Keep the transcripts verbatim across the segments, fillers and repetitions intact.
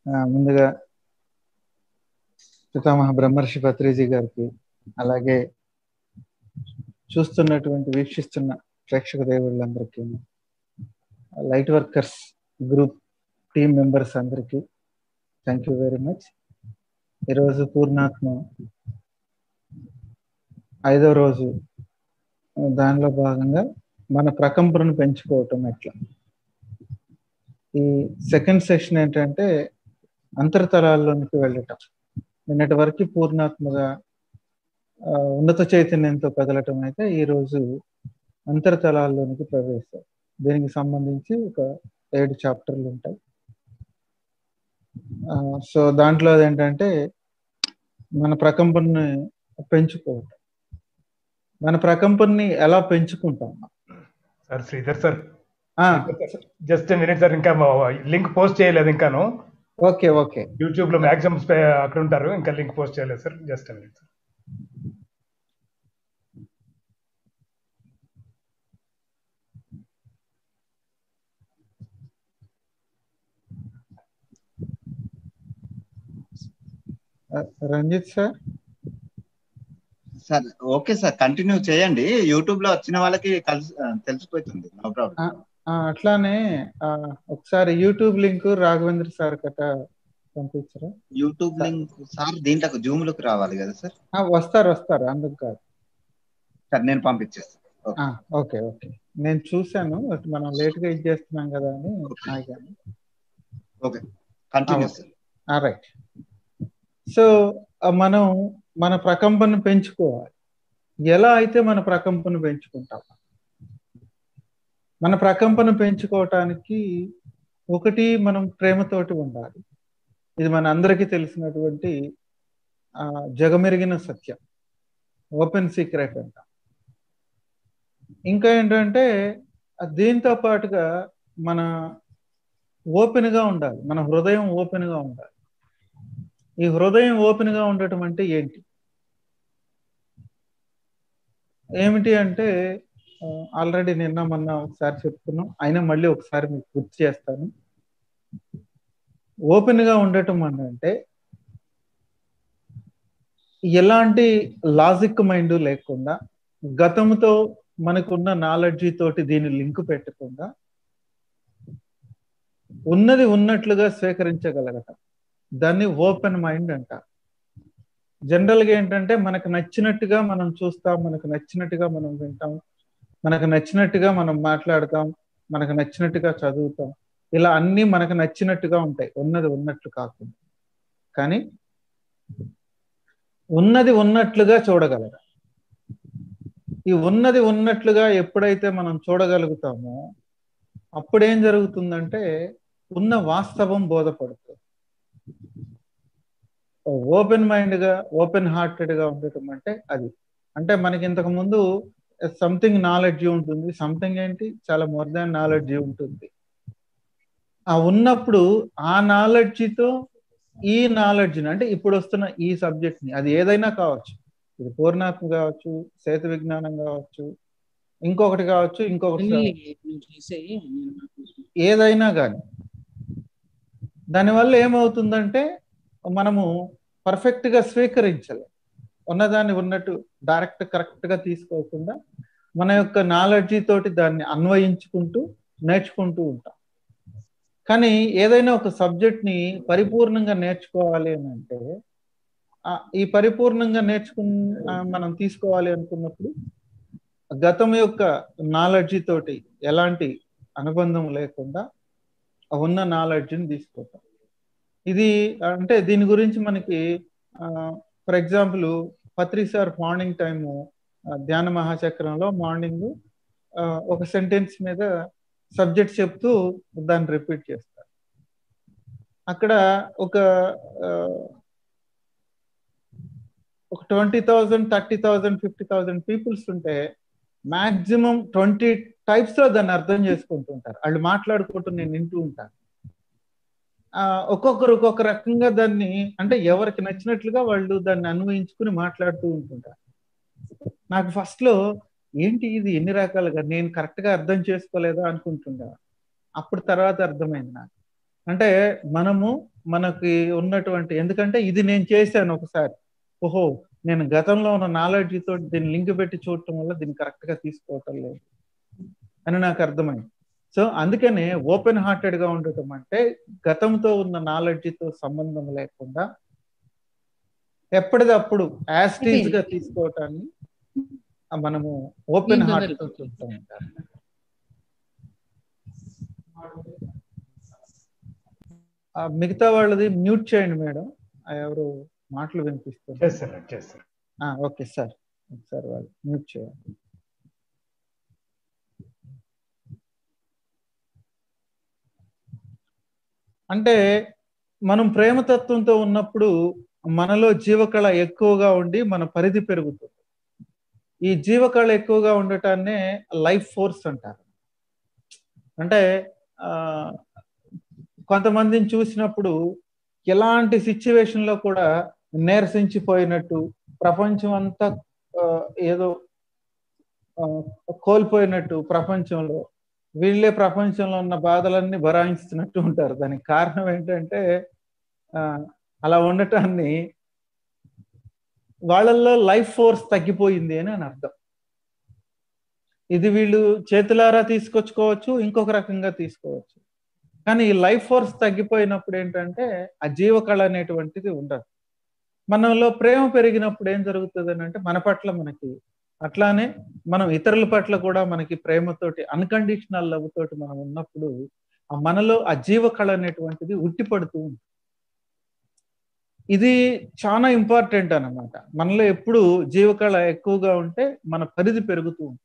ముందుగా పితామహ బ్రహ్మర్షి పత్రిజీ గారికి, అలాగే చూస్తున్నటువంటి వీక్షిస్తున్న ప్రేక్షక దేవుళ్ళందరికీ, light workers group team members అందరికీ థ్యాంక్ యూ వెరీ మచ్. ఈరోజు పూర్ణాత్మ ఐదో రోజు, దానిలో భాగంగా మన ప్రకంపనను పెంచుకోవటం ఎట్లా. ఈ సెకండ్ సెషన్ ఏంటంటే అంతర్తలాల్లోనికి వెళ్ళటం. నిన్నటి వరకు పూర్ణాత్మగా ఉన్నత చైతన్యంతో కదలటం అయితే ఈరోజు అంతర్తలాల్లోనికి ప్రవేశం. దీనికి సంబంధించి ఒక ఏడు చాప్టర్లు ఉంటాయి. సో దాంట్లో ఏంటంటే మన ప్రకంపనని పెంచుకోవటం. మన ప్రకంపనని ఎలా పెంచుకుంటాం sir? Sridhar sir, just minute sir, ఇంకా లింక్ పోస్ట్ చేయలేదు ఇంకాను. ఓకే ఓకే, యూట్యూబ్ లో మాక్సిమం అక్కడ ఉంటారు, ఇంకా లింక్ పోస్ట్ చేయలేదు sir. Just minute sir. Ranjith sir. Sir okay sir, continue చేయండి. యూట్యూబ్ లో వచ్చిన వాళ్ళకి కలిసి తెలిసిపోతుంది, నో ప్రాబ్లం. అట్లానే ఒకసారి యూట్యూబ్ లింక్ రాఘవేంద్ర సార్ కట పంపించరా? యూట్యూబ్ లింక్ సార్ దీంట్లో జూమ్ లోకి రావాలి కదా సార్? వస్తారు వస్తారు, అందుకు కాదు సార్, నేను పంపించేస్తాను. ఓకే ఓకే, నేను చూశాను, మనం లేట్ గా ఇది చేస్తున్నాం కదా అని ఆగాను. Okay, continue sir. Right. So మనం మన ప్రకంపన పెంచుకోవాలి. ఎలా అయితే మన ప్రకంపన పెంచుకుంటాం? మన ప్రకంపన పెంచుకోవటానికి ఒకటి, మనం ప్రేమతోటి ఉండాలి. ఇది మన అందరికీ తెలిసినటువంటి ఆ జగమెరిగిన సత్యం, ఓపెన్ సీక్రెట్ అంట. ఇంకా ఏంటంటే దీంతో పాటుగా మన ఓపెన్ గా ఉండాలి, మన హృదయం ఓపెన్ గా ఉండాలి. ఈ హృదయం ఓపెన్ గా ఉండటం అంటే ఏంటి? ఏమిటి అంటే ఆల్రెడీ నిన్న మొన్న ఒకసారి చెప్పుకున్నాం, అయినా మళ్ళీ ఒకసారి మీకు గుర్తు చేస్తాను. ఓపెన్ గా ఉండటం అంటే ఎలాంటి లాజిక్ మైండ్ లేకుండా, గతంతో మనకున్న నాలెడ్జి తోటి దీన్ని లింక్ పెట్టకుండా ఉన్నది ఉన్నట్లుగా స్వీకరించగలగటం, దాన్ని ఓపెన్ మైండ్ అంటారు. జనరల్గా ఏంటంటే మనకు నచ్చినట్టుగా మనం చూస్తాం, మనకు నచ్చినట్టుగా మనం వింటాం, మనకు నచ్చినట్టుగా మనం మాట్లాడతాం, మనకు నచ్చినట్టుగా చదువుతాం. ఇలా అన్నీ మనకు నచ్చినట్టుగా ఉంటాయి, ఉన్నది ఉన్నట్లు కాకుండా. కానీ ఉన్నది ఉన్నట్లుగా చూడగలగా, ఈ ఉన్నది ఉన్నట్లుగా ఎప్పుడైతే మనం చూడగలుగుతామో అప్పుడేం జరుగుతుందంటే ఉన్న వాస్తవం బోధపడుతుంది. ఓపెన్ మైండ్ గా, ఓపెన్ హార్టెడ్ గా ఉండటం అంటే అది. అంటే మనకి ఇంతకు ముందు సంథింగ్ నాలెడ్జ్ ఉంటుంది, సంథింగ్ ఏంటి, చాలా మోర్ దాన్ నాలెడ్జ్ ఉంటుంది. ఆ ఉన్నప్పుడు ఆ నాలెడ్జితో ఈ నాలెడ్జ్ని, అంటే ఇప్పుడు వస్తున్న ఈ సబ్జెక్ట్ని, అది ఏదైనా కావచ్చు, ఇది పూర్ణాత్మ కావచ్చు, సేతు విజ్ఞానం కావచ్చు, ఇంకొకటి కావచ్చు, ఇంకొకటి ఏదైనా కానీ, దానివల్ల ఏమవుతుందంటే మనము పర్ఫెక్ట్ గా స్వీకరించలేం. ఉన్నదాన్ని ఉన్నట్టు డైరెక్ట్ కరెక్ట్ గా తీసుకోకుండా మన యొక్క నాలెడ్జి తోటి దాన్ని అన్వయించుకుంటూ నేర్చుకుంటూ ఉంటాం. కానీ ఏదైనా ఒక సబ్జెక్ట్ ని పరిపూర్ణంగా నేర్చుకోవాలి అని అంటే, ఈ పరిపూర్ణంగా నేర్చుకు మనం తీసుకోవాలి అనుకున్నప్పుడు గతం యొక్క నాలెడ్జి తోటి ఎలాంటి అనుబంధం లేకుండా ఉన్న నాలెడ్జిని తీసుకోవటం. ఇది అంటే దీని గురించి మనకి for example Patri sir morning time ధ్యాన మహాచక్రంలో మార్నింగ్ ఒక సెంటెన్స్ మీద సబ్జెక్ట్ చెప్తూ దాన్ని రిపీట్ చేస్తారు. అక్కడ ఒక ఒక twenty thousand thirty thousand fifty thousand peoples ఉంటే మాక్సిమం ట్వంటీ టైప్స్ లో దాన్ని అర్థం చేసుకుంటుంటారు. వాళ్ళు మాట్లాడుకుంటూ నేను వింటూ ఉంటాను. ఒక్కొక్కరు ఒక్కొక్క రకంగా దాన్ని, అంటే ఎవరికి నచ్చినట్లుగా వాళ్ళు దాన్ని అన్వయించుకుని మాట్లాడుతూ ఉంటుంటారు. నాకు ఫస్ట్ లో ఏంటి ఇది ఎన్ని రకాలుగా, నేను కరెక్ట్ గా అర్థం చేసుకోలేదా అనుకుంటుంటా. అప్పుడు తర్వాత అర్థమైంది నాకు, అంటే మనము మనకి ఉన్నటువంటి, ఎందుకంటే ఇది నేను చేశాను ఒకసారి, ఓహో నేను గతంలో ఉన్న నాలెడ్జ్ తోటి దీన్ని లింక్ పెట్టి చూడటం వల్ల దీన్ని కరెక్ట్ గా తీసుకోవటం లేదు అని నాకు అర్థమైంది. సో అందుకనే ఓపెన్ హార్టెడ్ గా ఉండటం అంటే గతంతో ఉన్న నాలెడ్జ్ తో సంబంధం లేకుండా ఎప్పటిదప్పుడు యాస్టీజ్ గా తీసుకోవటాన్ని మనము ఓపెన్ హార్ట్ తో చూస్తూ ఉంటాం. మిగతా వాళ్ళది మ్యూట్ చేయండి మేడం, ఎవరు మాటలు వినిపిస్తారు. ఓకే సార్, సార్ వాళ్ళు మ్యూట్ చేయండి. అంటే మనం ప్రేమతత్వంతో ఉన్నప్పుడు మనలో జీవకళ ఎక్కువగా ఉండి మన పరిధి పెరుగుతుంది. ఈ జీవకళ ఎక్కువగా ఉండటాన్నే లైఫ్ ఫోర్స్ అంటారు. అంటే ఆ కొంతమందిని చూసినప్పుడు ఎలాంటి సిచ్యువేషన్ లో కూడా నీరసించిపోయినట్టు, ప్రపంచం అంతా ఏదో కోల్పోయినట్టు, ప్రపంచంలో వీళ్ళే ప్రపంచంలో ఉన్న బాధలన్నీ భరాయిస్తున్నట్టు ఉంటారు. దానికి కారణం ఏంటంటే ఆ అలా ఉండటాన్ని వాళ్ళల్లో లైఫ్ ఫోర్స్ తగ్గిపోయింది అని అని అర్థం. ఇది వీళ్ళు చేతులారా తీసుకొచ్చుకోవచ్చు, ఇంకొక రకంగా తీసుకోవచ్చు. కానీ ఈ లైఫ్ ఫోర్స్ తగ్గిపోయినప్పుడు ఏంటంటే ఆ జీవకళ అనేటువంటిది ఉండదు. మనలో ప్రేమ పెరిగినప్పుడు ఏం జరుగుతుంది అని అంటే మన పట్ల మనకి, అట్లానే మనం ఇతరుల పట్ల కూడా మనకి ప్రేమతోటి, అన్కండిషనల్ లవ్ తోటి మనం ఉన్నప్పుడు ఆ మనలో ఆ జీవకళ అనేటువంటిది ఉట్టిపడుతూ ఉంటుంది. ఇది చాలా ఇంపార్టెంట్ అన్నమాట. మనలో ఎప్పుడు జీవకళ ఎక్కువగా ఉంటే మన పరిధి పెరుగుతూ ఉంటుంది.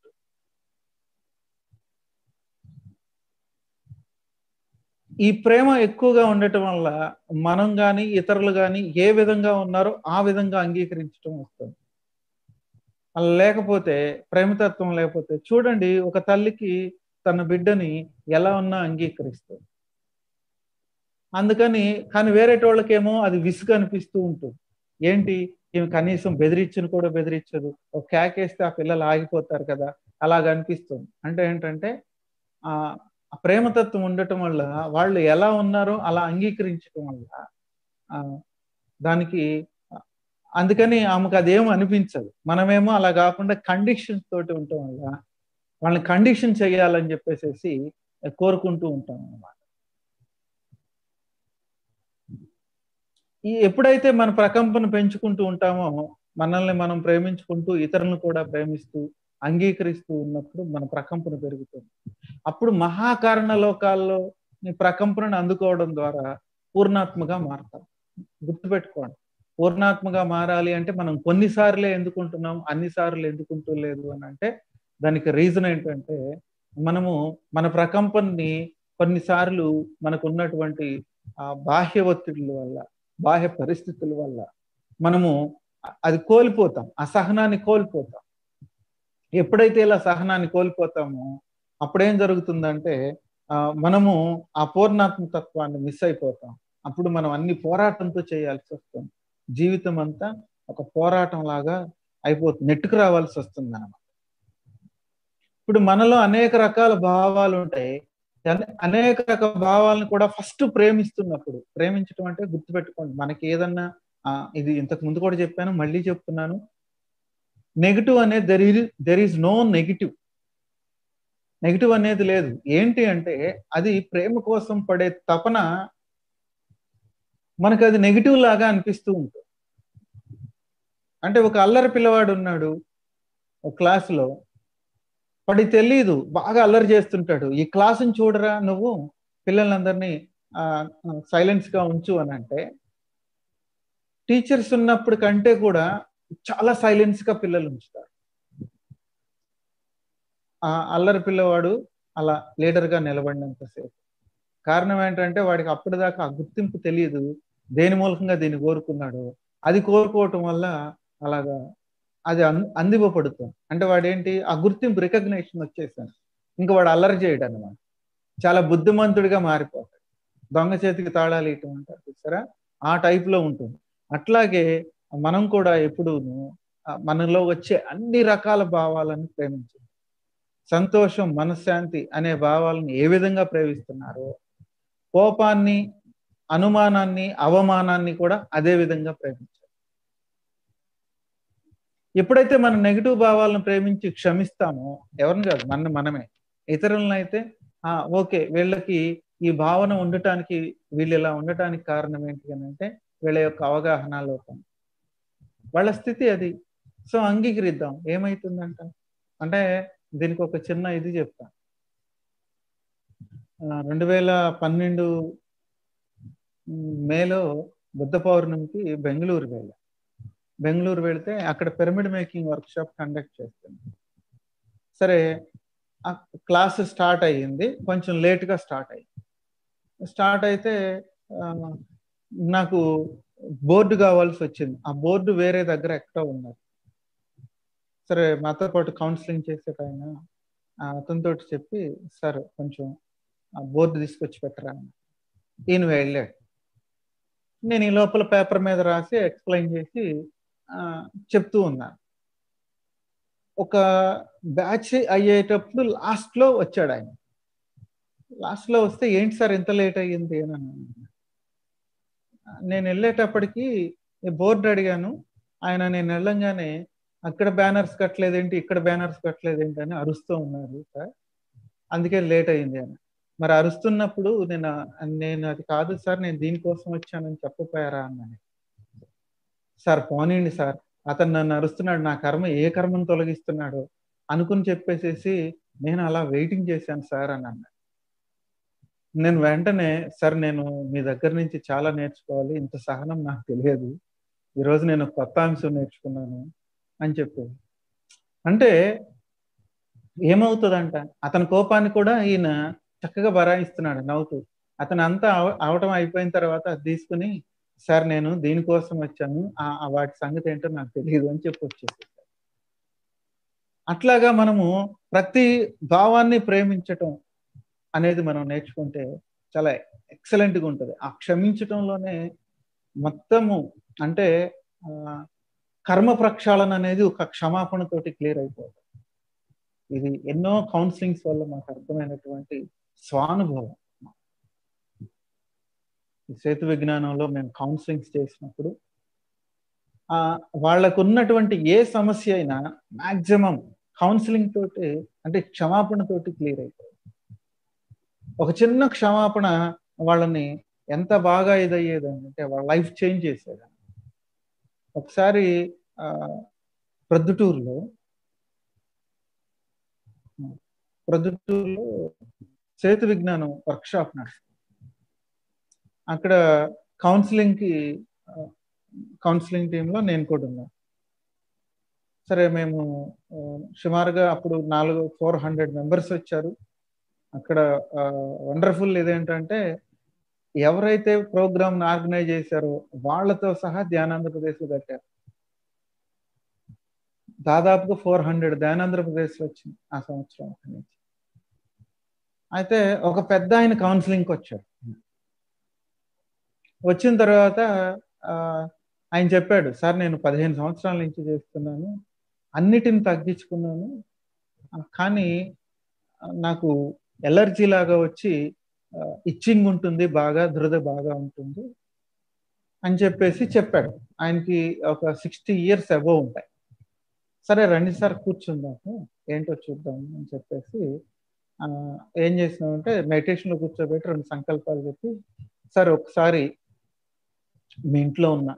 ఈ ప్రేమ ఎక్కువగా ఉండటం వల్ల మనం కానీ ఇతరులు కానీ ఏ విధంగా ఉన్నారో ఆ విధంగా అంగీకరించడం వస్తుంది. అలా లేకపోతే, ప్రేమతత్వం లేకపోతే చూడండి, ఒక తల్లికి తన బిడ్డని ఎలా ఉన్నా అంగీకరిస్తుంది. అందుకని కానీ వేరేటోళ్ళకేమో అది విసుగు అనిపిస్తూ ఉంటుంది. ఏంటి ఈమె కనీసం బెదిరించను కూడా బెదిరించదు, ఒక కేకేస్తే ఆ పిల్లలు ఆగిపోతారు కదా, అలాగ అనిపిస్తుంది. అంటే ఏంటంటే ఆ ప్రేమతత్వం ఉండటం వల్ల వాళ్ళు ఎలా ఉన్నారో అలా అంగీకరించడం వల్ల ఆ దానికి అందుకని ఆమెకు అదేమో అనిపించదు. మనమేమో అలా కాకుండా కండిషన్స్ తోటి ఉండటం వల్ల వాళ్ళని కండిషన్ చేయాలని చెప్పేసి కోరుకుంటూ ఉంటాం అన్నమాట. ఈ ఎప్పుడైతే మన ప్రకంపన పెంచుకుంటూ ఉంటామో, మనల్ని మనం ప్రేమించుకుంటూ ఇతరులను కూడా ప్రేమిస్తూ అంగీకరిస్తూ ఉన్నప్పుడు మన ప్రకంపన పెరుగుతుంది. అప్పుడు మహాకారణ లోకాల్లో ఈ ప్రకంపనను అందుకోవడం ద్వారా పూర్ణాత్మగా మారుతాం. గుర్తుపెట్టుకోండి, పూర్ణాత్మగా మారాలి అంటే మనం కొన్నిసార్లే ఎందుకుంటున్నాం, అన్నిసార్లు ఎందుకుంటూ లేదు అని అంటే దానికి రీజన్ ఏంటంటే మనము మన ప్రకంపనని కొన్నిసార్లు మనకు ఉన్నటువంటి ఆ బాహ్య ఒత్తిడుల వల్ల, బాహ్య పరిస్థితుల వల్ల మనము అది కోల్పోతాం, ఆ సహనాన్ని కోల్పోతాం. ఎప్పుడైతే ఇలా సహనాన్ని కోల్పోతామో అప్పుడేం జరుగుతుందంటే ఆ మనము ఆ పూర్ణాత్మతత్వాన్ని మిస్ అయిపోతాం. అప్పుడు మనం అన్ని పోరాటంతో చేయాల్సి వస్తుంది. జీవితం అంతా ఒక పోరాటం లాగా అయిపోతుంది, నెట్టుకు రావాల్సి వస్తుంది అన్నమాట. ఇప్పుడు మనలో అనేక రకాల భావాలు ఉంటాయి. అనేక రకాల భావాలను కూడా ఫస్ట్ ప్రేమిస్తున్నప్పుడు, ప్రేమించడం అంటే గుర్తుపెట్టుకోండి, మనకి ఏదన్నా ఇది ఇంతకు ముందు కూడా చెప్పాను, మళ్ళీ చెప్తున్నాను, నెగిటివ్ అనేది there is there is no negative. Negative అనేది లేదు. ఏంటి అంటే అది ప్రేమ కోసం పడే తపన మనకు అది నెగిటివ్ లాగా అనిపిస్తూ ఉంటుంది. అంటే ఒక అల్లరి పిల్లవాడు ఉన్నాడు ఒక క్లాసులో, వాడి తెలీదు, బాగా అల్లరి చేస్తుంటాడు. ఈ క్లాసుని చూడరా నువ్వు, పిల్లలందరినీ ఆ సైలెన్స్ గా ఉంచు అని అంటే టీచర్స్ ఉన్నప్పుడు కంటే కూడా చాలా సైలెన్స్ గా పిల్లలు ఉంచుతారు. ఆ అల్లరి పిల్లవాడు అలా లీడర్ గా నిలబడినంతసేపు. కారణం ఏంటంటే వాడికి అప్పటిదాకా ఆ గుర్తింపు తెలియదు, దేని మూలకంగా దీన్ని కోరుకున్నాడు. అది కోరుకోవటం వల్ల అలాగా అది అం అందివ్వబడుతుంది. అంటే వాడేంటి, ఆ గుర్తింపు రికగ్నేషన్ వచ్చేసాను, ఇంకా వాడు అల్లరి చేయడు అన్నమాట. చాలా బుద్ధిమంతుడిగా మారిపోతాడు. దొంగ చేతికి తాళాలు ఇయటం అంటారు చూసారా, ఆ టైప్ లో ఉంటుంది. అట్లాగే మనం కూడా ఎప్పుడు మనలో వచ్చే అన్ని రకాల భావాలను ప్రేమించాలి. సంతోషం, మనశ్శాంతి అనే భావాలను ఏ విధంగా ప్రేమిస్తున్నారో కోపాన్ని, అనుమానాన్ని, అవమానాన్ని కూడా అదే విధంగా ప్రేమించాలి. ఎప్పుడైతే మనం నెగిటివ్ భావాలను ప్రేమించి క్షమిస్తామో, ఎవరిని కాదు మన మనమే, ఇతరులను అయితే ఆ ఓకే వీళ్ళకి ఈ భావన ఉండటానికి, వీళ్ళు ఇలా ఉండటానికి కారణం ఏంటి అని అంటే వీళ్ళ యొక్క అవగాహన లోపం, వాళ్ళ స్థితి అది. సో అంగీకరిద్దాం. ఏమైతుందంట అంటే దీనికి ఒక చిన్న ఇది చెప్తా. రెండు వేల పన్నెండు మేలో బుద్ధ పౌర్ణమికి బెంగళూరు వెళ్ళా. బెంగళూరు వెళితే అక్కడ pyramid making workshop conduct చేస్తుంది. సరే క్లాస్ స్టార్ట్ అయ్యింది, కొంచెం లేట్గా స్టార్ట్ అయ్యింది. స్టార్ట్ అయితే నాకు బోర్డు కావాల్సి వచ్చింది. ఆ బోర్డు వేరే దగ్గర ఎక్కడ ఉన్నారు. సరే మాతో పాటు కౌన్సిలింగ్ చేసేట ఆయన అతనితో చెప్పి సార్ కొంచెం ఆ బోర్డు తీసుకొచ్చి పెట్టరా. ఈయన వెళ్ళాడు. నేను ఈ లోపల పేపర్ మీద రాసి ఎక్స్ప్లెయిన్ చేసి చెప్తూ ఉన్నాను. ఒక బ్యాచ్ అయ్యేటప్పుడు లాస్ట్లో వచ్చాడు ఆయన. లాస్ట్లో వస్తే ఏంటి సార్ ఇంత లేట్ అయ్యింది అని అన్నాను. నేను వెళ్ళేటప్పటికి బోర్డు అడిగాను. ఆయన నేను వెళ్ళంగానే అక్కడ బ్యానర్స్ కట్టలేదేంటి, ఇక్కడ బ్యానర్స్ కట్టలేదేంటి అని అరుస్తూ ఉన్నారు సార్, అందుకే లేట్ అయ్యింది అని. మరి అరుస్తున్నప్పుడు నేను నేను అది కాదు సార్, నేను దీనికోసం వచ్చానని చెప్పపోయారా అన్నాను. సార్ పోనీండి సార్, అతను నన్ను అరుస్తున్నాడు, నా కర్మ ఏ కర్మను తొలగిస్తున్నాడు అనుకుని చెప్పేసేసి నేను అలా వెయిటింగ్ చేశాను సార్ అని అన్నాడు. నేను వెంటనే సార్ నేను మీ దగ్గర నుంచి చాలా నేర్చుకోవాలి, ఇంత సహనం నాకు తెలియదు, ఈరోజు నేను కొత్త అంశం నేర్చుకున్నాను అని చెప్పేది. అంటే ఏమవుతుందంట, అతని కోపాన్ని కూడా ఈయన చక్కగా బరాయిస్తున్నాడు నవ్వుతూ. అతను అంతా అవటం అయిపోయిన తర్వాత అది తీసుకుని సార్ నేను దీనికోసం వచ్చాను, ఆ వాటి సంగతి ఏంటో నాకు తెలియదు అని చెప్పి వచ్చేసి. అట్లాగా మనము ప్రతి భావాన్ని ప్రేమించటం అనేది మనం నేర్చుకుంటే చాలా ఎక్సలెంట్గా ఉంటుంది. ఆ క్షమించటంలోనే మొత్తము అంటే కర్మ ప్రక్షాళన అనేది ఒక క్షమాపణతోటి క్లియర్ అయిపోతుంది. ఇది ఎన్నో కౌన్సిలింగ్స్ వల్ల మాకు అర్థమైనటువంటి స్వానుభవం. సేతు విజ్ఞానంలో మేము కౌన్సిలింగ్స్ చేసినప్పుడు ఆ వాళ్ళకు ఉన్నటువంటి ఏ సమస్య అయినా మాక్సిమం కౌన్సిలింగ్ తోటి అంటే క్షమాపణ తోటి క్లియర్ అయిపోతుంది. ఒక చిన్న క్షమాపణ వాళ్ళని ఎంత బాగా ఇదయ్యేదని అంటే వాళ్ళ లైఫ్ చేంజ్ చేసేది. ఒకసారి ఆ ప్రొద్దుటూరులో ప్రొద్దుటూరులో సేతు విజ్ఞానం వర్క్షాప్ నడుస్తుంది. అక్కడ కౌన్సిలింగ్కి కౌన్సిలింగ్ టీంలో నేను కూడా ఉన్నాను. సరే మేము సుమారుగా అప్పుడు నాలుగు ఫోర్ హండ్రెడ్ మెంబర్స్ వచ్చారు. అక్కడ వండర్ఫుల్ ఇదేంటంటే ఎవరైతే ప్రోగ్రామ్ని ఆర్గనైజ్ చేశారో వాళ్ళతో సహా ధ్యానాంధ్రప్రదేశ్లో కట్టారు. దాదాపుగా ఫోర్ హండ్రెడ్ ధ్యానాంధ్రప్రదేశ్లో వచ్చింది ఆ సంవత్సరం నుంచి. అయితే ఒక పెద్ద ఆయన కౌన్సిలింగ్కి వచ్చాడు. వచ్చిన తర్వాత ఆయన చెప్పాడు, సార్ నేను పదిహేను సంవత్సరాల నుంచి చేస్తున్నాను, అన్నిటిని తగ్గించుకున్నాను, కానీ నాకు ఎలర్జీ లాగా వచ్చి ఇచ్చింగ్ ఉంటుంది, బాగా దురద బాగా ఉంటుంది అని చెప్పేసి చెప్పాడు. ఆయనకి ఒక సిక్స్టీ ఇయర్స్ అబోవ్ ఉంటాయి. సరే రండి సార్ కూర్చుందాము, ఏంటో చూద్దాము అని చెప్పేసి ఏం చేసినామంటే మెడిటేషన్లో కూర్చోబెట్టి రెండు సంకల్పాలు చెప్పి, సార్ ఒకసారి మీ ఇంట్లో ఉన్న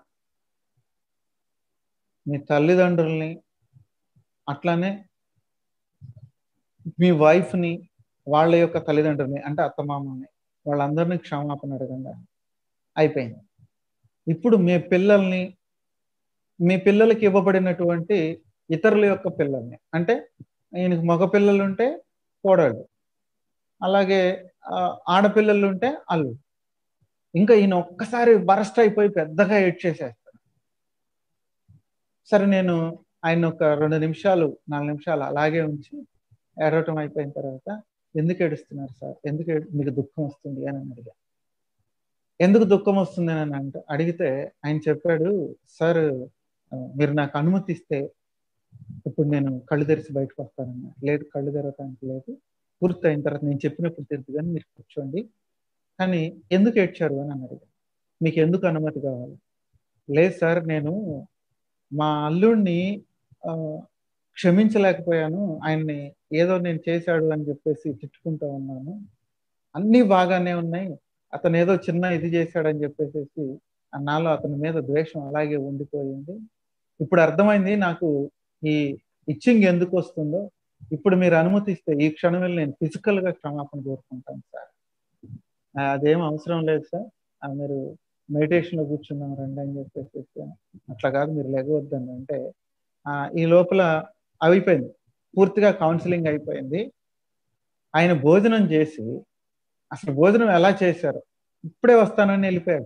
మీ తల్లిదండ్రుల్ని అట్లానే మీ వైఫ్ని వాళ్ళ యొక్క తల్లిదండ్రుల్ని అంటే అత్తమామని వాళ్ళందరినీ క్షమాపణ అడగండి. అయిపోయింది. ఇప్పుడు మీ పిల్లల్ని మీ పిల్లలకి ఇవ్వబడినటువంటి ఇతరుల యొక్క పిల్లల్ని అంటే ఈయనకి మగ పిల్లలు ఉంటే కోడళ్ళు, అలాగే ఆడపిల్లలు ఉంటే అల్లు, ఇంకా ఈయన ఒక్కసారి బరస్ట్ అయిపోయి పెద్దగా ఏడ్చేసేస్తాడు. సరే నేను ఆయన ఒక రెండు నిమిషాలు నాలుగు నిమిషాలు అలాగే ఉంచి ఏడవటం అయిపోయిన తర్వాత ఎందుకు ఏడుస్తున్నారు సార్, ఎందుకు మీకు దుఃఖం వస్తుంది అని అడిగా. ఎందుకు దుఃఖం వస్తుంది అని అంటే అడిగితే ఆయన చెప్పాడు, సార్ మీరు నాకు అనుమతి ఇస్తే ఇప్పుడు నేను కళ్ళు తెరిచి బయటకు వస్తానన్నా. లేదు కళ్ళు తెరవటానికి లేదు, పూర్తి అయిన తర్వాత నేను చెప్పినప్పుడు తెరుదు కానీ మీరు కూర్చోండి కానీ ఎందుకు ఏడ్చారు అని అని అడిగాను. మీకు ఎందుకు అనుమతి కావాలి? లేదు సార్, నేను మా అల్లుడిని ఆ, క్షమించలేకపోయాను, ఆయన్ని ఏదో నేను చేశాడు అని చెప్పేసి తిట్టుకుంటూ ఉన్నాను, అన్నీ బాగానే ఉన్నాయి, అతను ఏదో చిన్న ఇది చేశాడని చెప్పేసి నాలో అతని మీద ద్వేషం అలాగే ఉండిపోయింది. ఇప్పుడు అర్థమైంది నాకు ఈ ఇచ్చింగ్ ఎందుకు వస్తుందో. ఇప్పుడు మీరు అనుమతిస్తే ఈ క్షణం వెళ్ళి నేను ఫిజికల్ గా క్షమాపణ కోరుకుంటాను సార్. అదేం అవసరం లేదు సార్, మీరు మెడిటేషన్ లో కూర్చున్నాం రండి అని చెప్పేసి. అట్లా కాదు, మీరు లెగవద్దని అంటే ఆ ఈ లోపల అయిపోయింది, పూర్తిగా కౌన్సిలింగ్ అయిపోయింది. ఆయన భోజనం చేసి, అసలు భోజనం ఎలా చేశారు, ఇప్పుడే వస్తానని వెళ్ళిపోయాడు.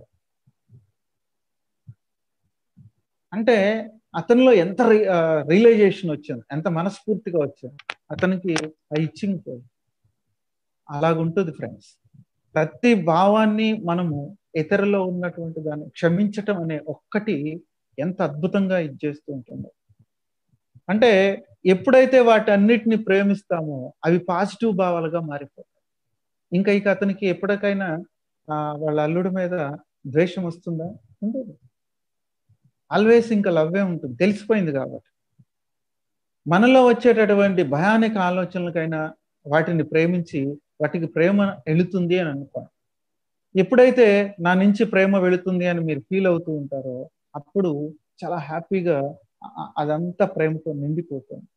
అంటే అతనిలో ఎంత రియలైజేషన్ వచ్చింది, ఎంత మనస్ఫూర్తిగా వచ్చింది, అతనికి ఆ ఇచ్చింగ్ పోయి. అలాగుంటుంది ఫ్రెండ్స్. ప్రతి భావాన్ని మనము ఇతరులో ఉన్నటువంటి దాన్ని క్షమించటం అనే ఒక్కటి ఎంత అద్భుతంగా ఇచ్చేస్తూ ఉంటుందో. అంటే ఎప్పుడైతే వాటన్నిటిని ప్రేమిస్తామో అవి పాజిటివ్ భావాలుగా మారిపోతాయి. ఇంకా ఇక అతనికి ఎప్పటికైనా ఆ వాళ్ళ అల్లుడి మీద ద్వేషం వస్తుందా? ఉండదు. ఆల్వేస్ ఇంకా లవ్వే ఉంటుంది, తెలిసిపోయింది కాబట్టి. మనలో వచ్చేటటువంటి భయానక ఆలోచనలకైనా వాటిని ప్రేమించి వాటికి ప్రేమ వెళుతుంది అని అనుకోండి. ఎప్పుడైతే నా నుంచి ప్రేమ వెళుతుంది అని మీరు ఫీల్ అవుతూ ఉంటారో అప్పుడు చాలా హ్యాపీగా అదంతా ప్రేమతో నిండిపోతుంది.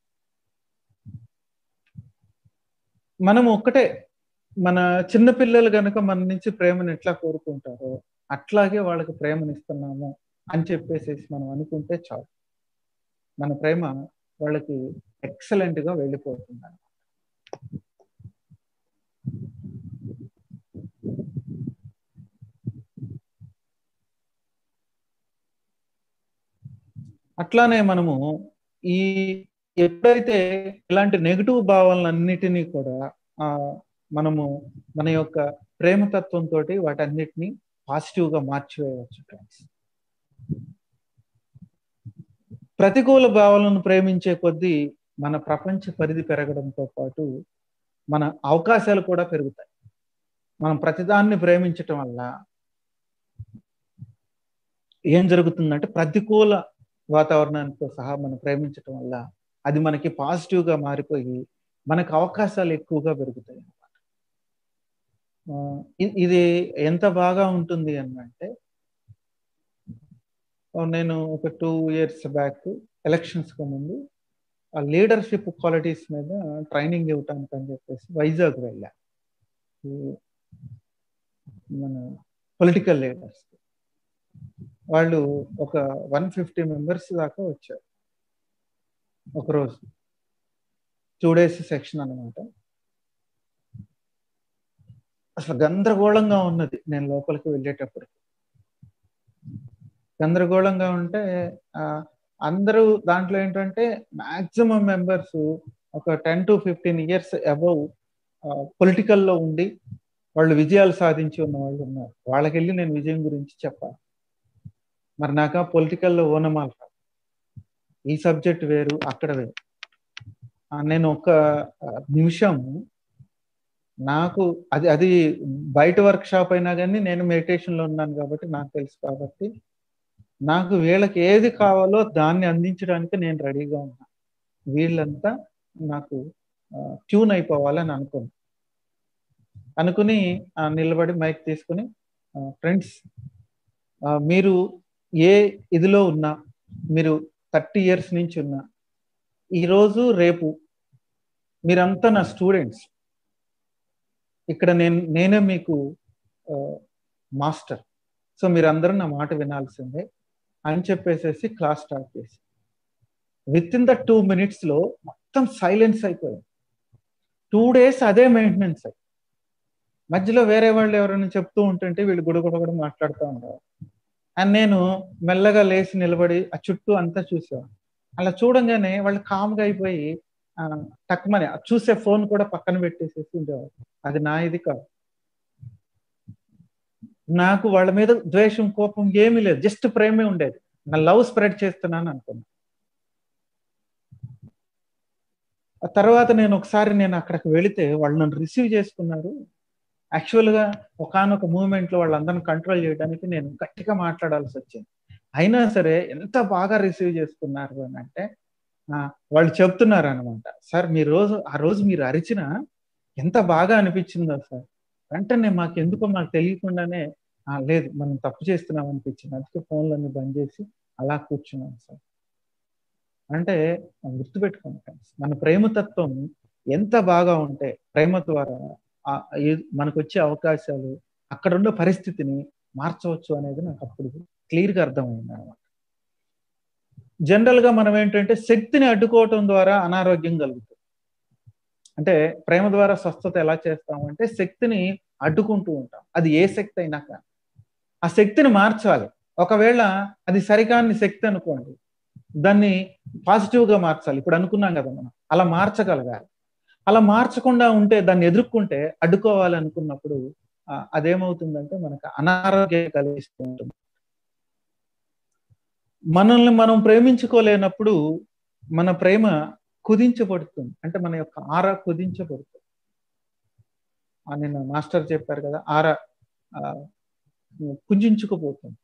మనం ఒక్కటే, మన చిన్నపిల్లలు కనుక మన నుంచి ప్రేమను ఎట్లా కోరుకుంటారో అట్లాగే వాళ్ళకి ప్రేమనిస్తున్నాము అని చెప్పేసి మనం అనుకుంటే చాలు, మన ప్రేమ వాళ్ళకి ఎక్సలెంట్ గా వెళ్ళిపోతుంది అన్నమాట. అట్లానే మనము ఈ ఎప్పుడైతే ఇలాంటి నెగిటివ్ భావాలన్నిటినీ కూడా ఆ మనము మన యొక్క ప్రేమతత్వంతో వాటన్నిటిని పాజిటివ్ గా మార్చివేయవచ్చు ఫ్రెండ్స్. ప్రతికూల భావాలను ప్రేమించే కొద్దీ మన ప్రపంచ పరిధి పెరగడంతో పాటు మన అవకాశాలు కూడా పెరుగుతాయి. మనం ప్రతిదాన్ని ప్రేమించటం వల్ల ఏం జరుగుతుందంటే ప్రతికూల వాతావరణానికి సహా మనం ప్రేమించటం వల్ల అది మనకి పాజిటివ్ గా మారిపోయి మనకు అవకాశాలు ఎక్కువగా పెరుగుతాయి అన్నమాట. ఇది ఎంత బాగా ఉంటుంది అంటే, నేను ఒక టూ ఇయర్స్ బ్యాక్ ఎలక్షన్స్ కు ముందు ఆ లీడర్షిప్ క్వాలిటీస్ మీద ట్రైనింగ్ ఇవ్వటానికి అని చెప్పేసి వైజాగ్ వెళ్ళా. మన పొలిటికల్ లీడర్స్ వాళ్ళు ఒక వన్ ఫిఫ్టీ మెంబర్స్ దాకా వచ్చారు ఒకరోజు. టూ డేస్ సెక్షన్ అనమాట. అసలు గందరగోళంగా ఉన్నది. నేను లోపలికి వెళ్ళేటప్పుడు గందరగోళంగా ఉంటే ఆ అందరూ దాంట్లో ఏంటంటే మాక్సిమం మెంబర్స్ ఒక ten to fifteen years above పొలిటికల్లో ఉండి వాళ్ళు విజయాలు సాధించి ఉన్న వాళ్ళు ఉన్నారు. వాళ్ళకి వెళ్ళి నేను విజయం గురించి చెప్పాలి. మరి నాకు పొలిటికల్లో ఓనమాలు కాదు, ఈ సబ్జెక్ట్ వేరు అక్కడ వేరు. నేను ఒక నిమిషం నాకు అది అది బయట వర్క్ షాప్ అయినా కానీ నేను మెడిటేషన్లో ఉన్నాను కాబట్టి నాకు తెలుసు. కాబట్టి నాకు వీళ్ళకి ఏది కావాలో దాన్ని అందించడానికి నేను రెడీగా ఉన్నా. వీళ్ళంతా నాకు ట్యూన్ అయిపోవాలని అనుకున్నా. అనుకుని నిలబడి మైక్ తీసుకుని, ఫ్రెండ్స్ మీరు ఏ ఇదిలో ఉన్నా, మీరు థర్టీ ఇయర్స్ నుంచి ఉన్నా, ఈరోజు రేపు మీరంతా నా స్టూడెంట్స్. ఇక్కడ నేను నేనే మీకు మాస్టర్. సో మీరందరూ నా మాట వినాల్సిందే అని చెప్పేసేసి క్లాస్ స్టార్ట్ చేసి within the two minutes లో మొత్తం సైలెన్స్ అయిపోయింది. టూ డేస్ అదే మెయింటెనెన్స్ అయ్యి, మధ్యలో వేరే వాళ్ళు ఎవరైనా చెప్తూ ఉంటుంటే వీళ్ళు గుడగుడ కూడా మాట్లాడుతూ ఉండేవారు. అండ్ నేను మెల్లగా లేచి నిలబడి ఆ చుట్టూ అంతా చూసేవాడు. అలా చూడంగానే వాళ్ళు కామ్గా అయిపోయి ఆ టక్మని చూసే ఫోన్ కూడా పక్కన పెట్టేసేసి ఉండేవారు. అది నా ఇది కాదు. నాకు వాళ్ళ మీద ద్వేషం కోపం ఏమీ లేదు, జస్ట్ ప్రేమే ఉండేది. నా లవ్ స్ప్రెడ్ చేస్తున్నాను అనుకున్నా. ఆ తర్వాత నేను ఒకసారి నేను అక్కడికి వెళితే వాళ్ళు నన్ను రిసీవ్ చేసుకున్నారు. యాక్చువల్గా ఒకానొక మూమెంట్లో వాళ్ళందరిని కంట్రోల్ చేయడానికి నేను గట్టిగా మాట్లాడాల్సి వచ్చింది. అయినా సరే ఎంత బాగా రిసీవ్ చేసుకున్నారు అని అంటే వాళ్ళు చెప్తున్నారు అనమాట, సార్ మీ రోజు ఆ రోజు మీరు అరిచిన ఎంత బాగా అనిపించిందో సార్. వెంటనే మాకు ఎందుకో మాకు తెలియకుండానే లేదు మనం తప్పు చేస్తున్నాం అనిపించింది, అందుకే ఫోన్లన్నీ బంద్ చేసి అలా కూర్చున్నాం సార్. అంటే గుర్తుపెట్టుకోండి ఫ్రెండ్స్, మన ప్రేమతత్వం ఎంత బాగా ఉంటే ప్రేమ ద్వారా మనకు వచ్చే అవకాశాలు, అక్కడున్న పరిస్థితిని మార్చవచ్చు అనేది నాకు అప్పుడు క్లియర్గా అర్థమైంది అనమాట. జనరల్గా మనం ఏంటంటే శక్తిని అడ్డుకోవటం ద్వారా అనారోగ్యం కలుగుతుంది. అంటే ప్రేమ ద్వారా స్వస్థత ఎలా చేస్తామంటే శక్తిని అడ్డుకుంటూ ఉంటాం. అది ఏ శక్తి అయినా కానీ ఆ శక్తిని మార్చాలి. ఒకవేళ అది సరికాని శక్తి అనుకోండి, దాన్ని పాజిటివ్గా మార్చాలి. ఇప్పుడు అనుకున్నాం కదా మనం, అలా మార్చగలగాలి. అలా మార్చకుండా ఉంటే, దాన్ని ఎదుర్కొంటే, అడ్డుకోవాలి అనుకున్నప్పుడు అదేమవుతుందంటే మనకు అనారోగ్యం కలిగిస్తూ ఉంటుంది. మనల్ని మనం ప్రేమించుకోలేనప్పుడు మన ప్రేమ కుదించబడుతుంది, అంటే మన యొక్క ఆరా కుదించబడుతుంది. నిన్న మాస్టర్ చెప్పారు కదా, ఆరా కుజించుకుపోతుంది.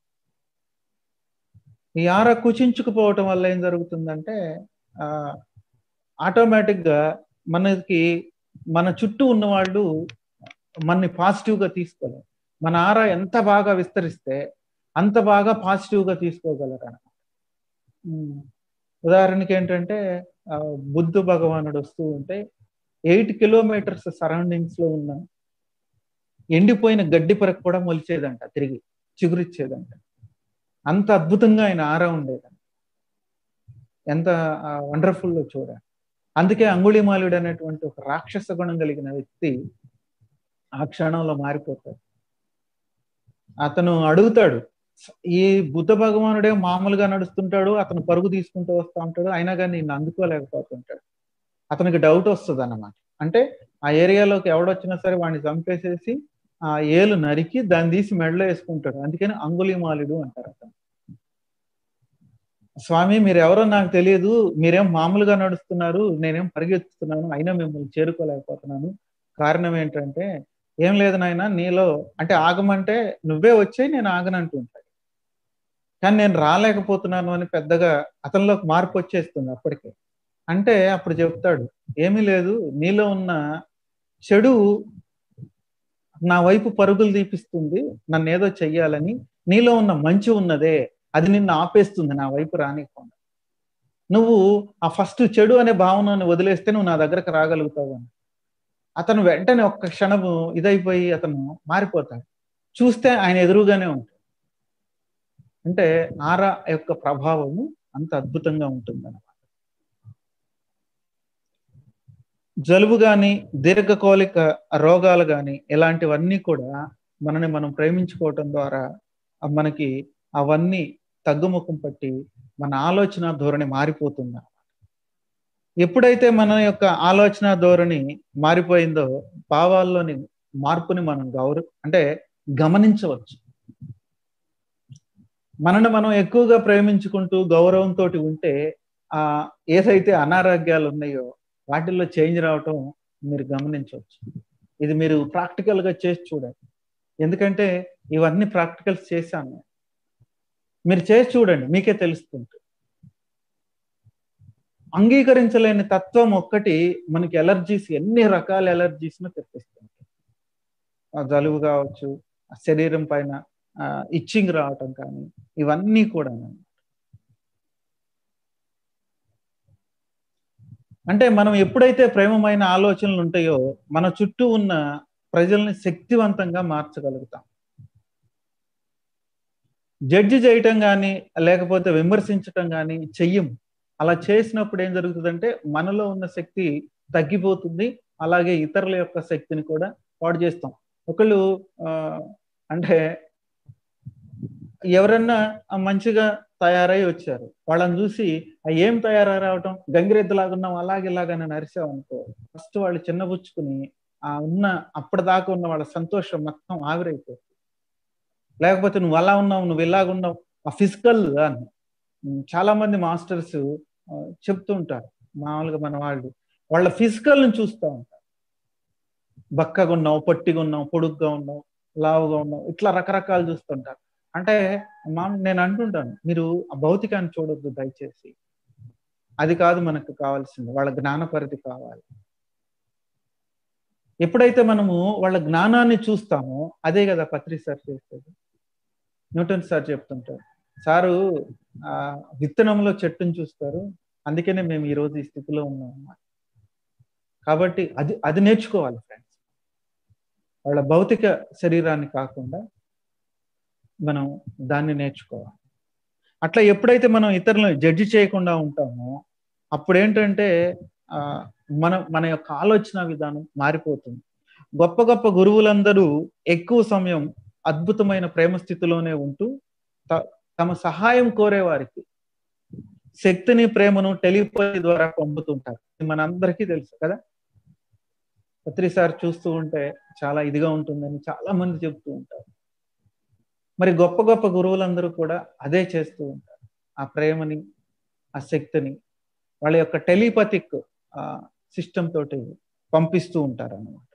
ఈ ఆరా కుచించుకుపోవటం వల్ల ఏం జరుగుతుందంటే ఆ ఆటోమేటిక్గా మనకి మన చుట్టూ ఉన్న వాళ్ళు మనని పాజిటివ్గా తీసుకోలేరు. మన ఆరా ఎంత బాగా విస్తరిస్తే అంత బాగా పాజిటివ్గా తీసుకోగలరు అన్నమాట. ఉదాహరణకి ఏంటంటే బుద్ధ భగవానుడు వస్తూ ఉంటే ఎయిట్ కిలోమీటర్స్ సరౌండింగ్స్లో ఉన్న ఎండిపోయిన గడ్డి పరకు కూడా మొలిచేదంట, తిరిగి చిగురిచ్చేదంట. అంత అద్భుతంగా ఆయన ఆరా ఉండేదంట. ఎంత వండర్ఫుల్లో చూడండి. అందుకే అంగుళిమాలుడు అనేటువంటి ఒక రాక్షస గుణం కలిగిన వ్యక్తి ఆ క్షణంలో మారిపోతాడు. అతను అడుగుతాడు, ఈ బుద్ధ భగవానుడే మామూలుగా నడుస్తుంటాడు, అతను పరుగు తీసుకుంటూ వస్తూ ఉంటాడు, అయినా కానీ నిన్ను అందుకోలేకపోతుంటాడు. అతనికి డౌట్ వస్తుంది అన్నమాట. అంటే ఆ ఏరియాలోకి ఎవడొచ్చినా సరే వాడిని చంపేసేసి ఆ ఏలు నరికి దాన్ని తీసి మెడలో వేసుకుంటాడు. అందుకని అంగుళిమాలుడు అంటారు అతను. స్వామి మీరు ఎవరో నాకు తెలియదు, మీరేం మామూలుగా నడుస్తున్నారు, నేనేం పరిగెత్తుతున్నాను, అయినా మిమ్మల్ని చేరుకోలేకపోతున్నాను. కారణం ఏంటంటే, ఏం లేదు నాయన, నీలో అంటే ఆగమంటే నువ్వే వచ్చాయి, నేను ఆగనంటుంటాను, కానీ నేను రాలేకపోతున్నాను అని పెద్దగా అతనిలోకి మార్పు వచ్చేస్తుంది అప్పటికే. అంటే అప్పుడు చెప్తాడు, ఏమీ లేదు, నీలో ఉన్న చెడు నా వైపు పరుగులు తీపిస్తుంది నన్ను ఏదో చెయ్యాలని, నీలో ఉన్న మంచి ఉన్నదే అది నిన్ను ఆపేస్తుంది నా వైపు రానికుండా. నువ్వు ఆ ఫస్ట్ చెడు అనే భావనను వదిలేస్తే నువ్వు నా దగ్గరకు రాగలుగుతావు అని. అతను వెంటనే ఒక్క క్షణము ఇదైపోయి అతను మారిపోతాడు. చూస్తే ఆయన ఎదురుగానే ఉంటాడు. అంటే ఆరా యొక్క ప్రభావము అంత అద్భుతంగా ఉంటుంది అన్నమాట. జలుబు కానీ దీర్ఘకాలిక రోగాలు కానీ ఇలాంటివన్నీ కూడా మనని మనం ప్రేమించుకోవటం ద్వారా మనకి అవన్నీ తగ్గుముఖం పట్టి మన ఆలోచన ధోరణి మారిపోతుంది. ఎప్పుడైతే మన యొక్క ఆలోచన ధోరణి మారిపోయిందో భావాల్లోని మార్పుని మనం గౌరవ అంటే గమనించవచ్చు. మనని మనం ఎక్కువగా ప్రేమించుకుంటూ గౌరవంతో ఉంటే ఆ ఏదైతే అనారోగ్యాలు ఉన్నాయో వాటిల్లో చేంజ్ రావటం మీరు గమనించవచ్చు. ఇది మీరు ప్రాక్టికల్గా చేసి చూడండి. ఎందుకంటే ఇవన్నీ ప్రాక్టికల్స్ చేశాను, మీరు చేసి చూడండి, మీకే తెలుస్తుంది. అంగీకరించలేని తత్వం ఒక్కటి మనకి ఎలర్జీస్, ఎన్ని రకాల ఎలర్జీస్ను తెప్పిస్తుంది. జలుబు కావచ్చు, శరీరం పైన ఇచ్చింగ్ రావటం కానీ, ఇవన్నీ కూడా. అంటే మనం ఎప్పుడైతే ప్రేమమైన ఆలోచనలు ఉంటాయో మన చుట్టూ ఉన్న ప్రజల్ని శక్తివంతంగా మార్చగలుగుతాం. జడ్జి చేయటం కానీ లేకపోతే విమర్శించటం కానీ చెయ్యం. అలా చేసినప్పుడు ఏం జరుగుతుందంటే మనలో ఉన్న శక్తి తగ్గిపోతుంది, అలాగే ఇతరుల యొక్క శక్తిని కూడా పాడు చేస్తాం. ఒకళ్ళు అంటే ఎవరన్నా మంచిగా తయారై వచ్చారు, వాళ్ళని చూసి ఏం తయారై రావటం, గంగిరెద్దులాగున్నాం అలాగే ఇలాగని నరిసాం అనుకో, ఫస్ట్ వాళ్ళు చిన్నబుచ్చుకుని ఆ ఉన్న అప్పటిదాకా ఉన్న వాళ్ళ సంతోషం మొత్తం ఆవిరైపోతుంది. లేకపోతే నువ్వు అలా ఉన్నావు, నువ్వు ఇలాగున్నావు, ఆ ఫిజికల్ అని చాలా మంది మాస్టర్స్ చెప్తూ ఉంటారు. మామూలుగా మన వాళ్ళు వాళ్ళ ఫిజికల్ని చూస్తూ ఉంటారు. బక్కగా ఉన్నావు, పొట్టిగా ఉన్నావు, పొడుగ్గా ఉన్నావు, లావుగా ఉన్నావు, ఇట్లా రకరకాలు చూస్తుంటారు. అంటే మా నేను అంటుంటాను, మీరు ఆ భౌతికాన్ని చూడొద్దు దయచేసి. అది కాదు మనకు కావాల్సింది, వాళ్ళ జ్ఞాన పరిధి కావాలి. ఎప్పుడైతే మనము వాళ్ళ జ్ఞానాన్ని చూస్తామో అదే కదా పత్రి సార్ చేసేది. న్యూటన్ సార్ చెప్తుంటారు, సారు ఆ విత్తనంలో చెట్టును చూస్తారు, అందుకనే మేము ఈ రోజు ఈ స్థితిలో ఉన్నాం అన్నమాట. కాబట్టి అది అది నేర్చుకోవాలి ఫ్రెండ్స్. వాళ్ళ భౌతిక శరీరాన్ని కాకుండా మనం దాన్ని నేర్చుకోవాలి. అట్లా ఎప్పుడైతే మనం ఇతరులను జడ్జి చేయకుండా ఉంటామో అప్పుడు ఏంటంటే ఆ మన మన యొక్క ఆలోచన విధానం మారిపోతుంది. గొప్ప గొప్ప గురువులందరూ ఎక్కువ సమయం అద్భుతమైన ప్రేమ స్థితిలోనే ఉంటూ తమ సహాయం కోరే వారికి శక్తిని, ప్రేమను టెలిపతి ద్వారా పంపుతుంటారు. మనందరికీ తెలుసు కదా. పత్రి సార్ చూస్తూ ఉంటే చాలా ఇదిగా ఉంటుందని చాలా మంది చెప్తూ ఉంటారు. మరి గొప్ప గొప్ప గురువులందరూ కూడా అదే చేస్తూ ఉంటారు. ఆ ప్రేమని, ఆ శక్తిని వాళ్ళ యొక్క టెలిపతిక్ ఆ సిస్టమ్ తోటి పంపిస్తూ ఉంటారు అన్నమాట.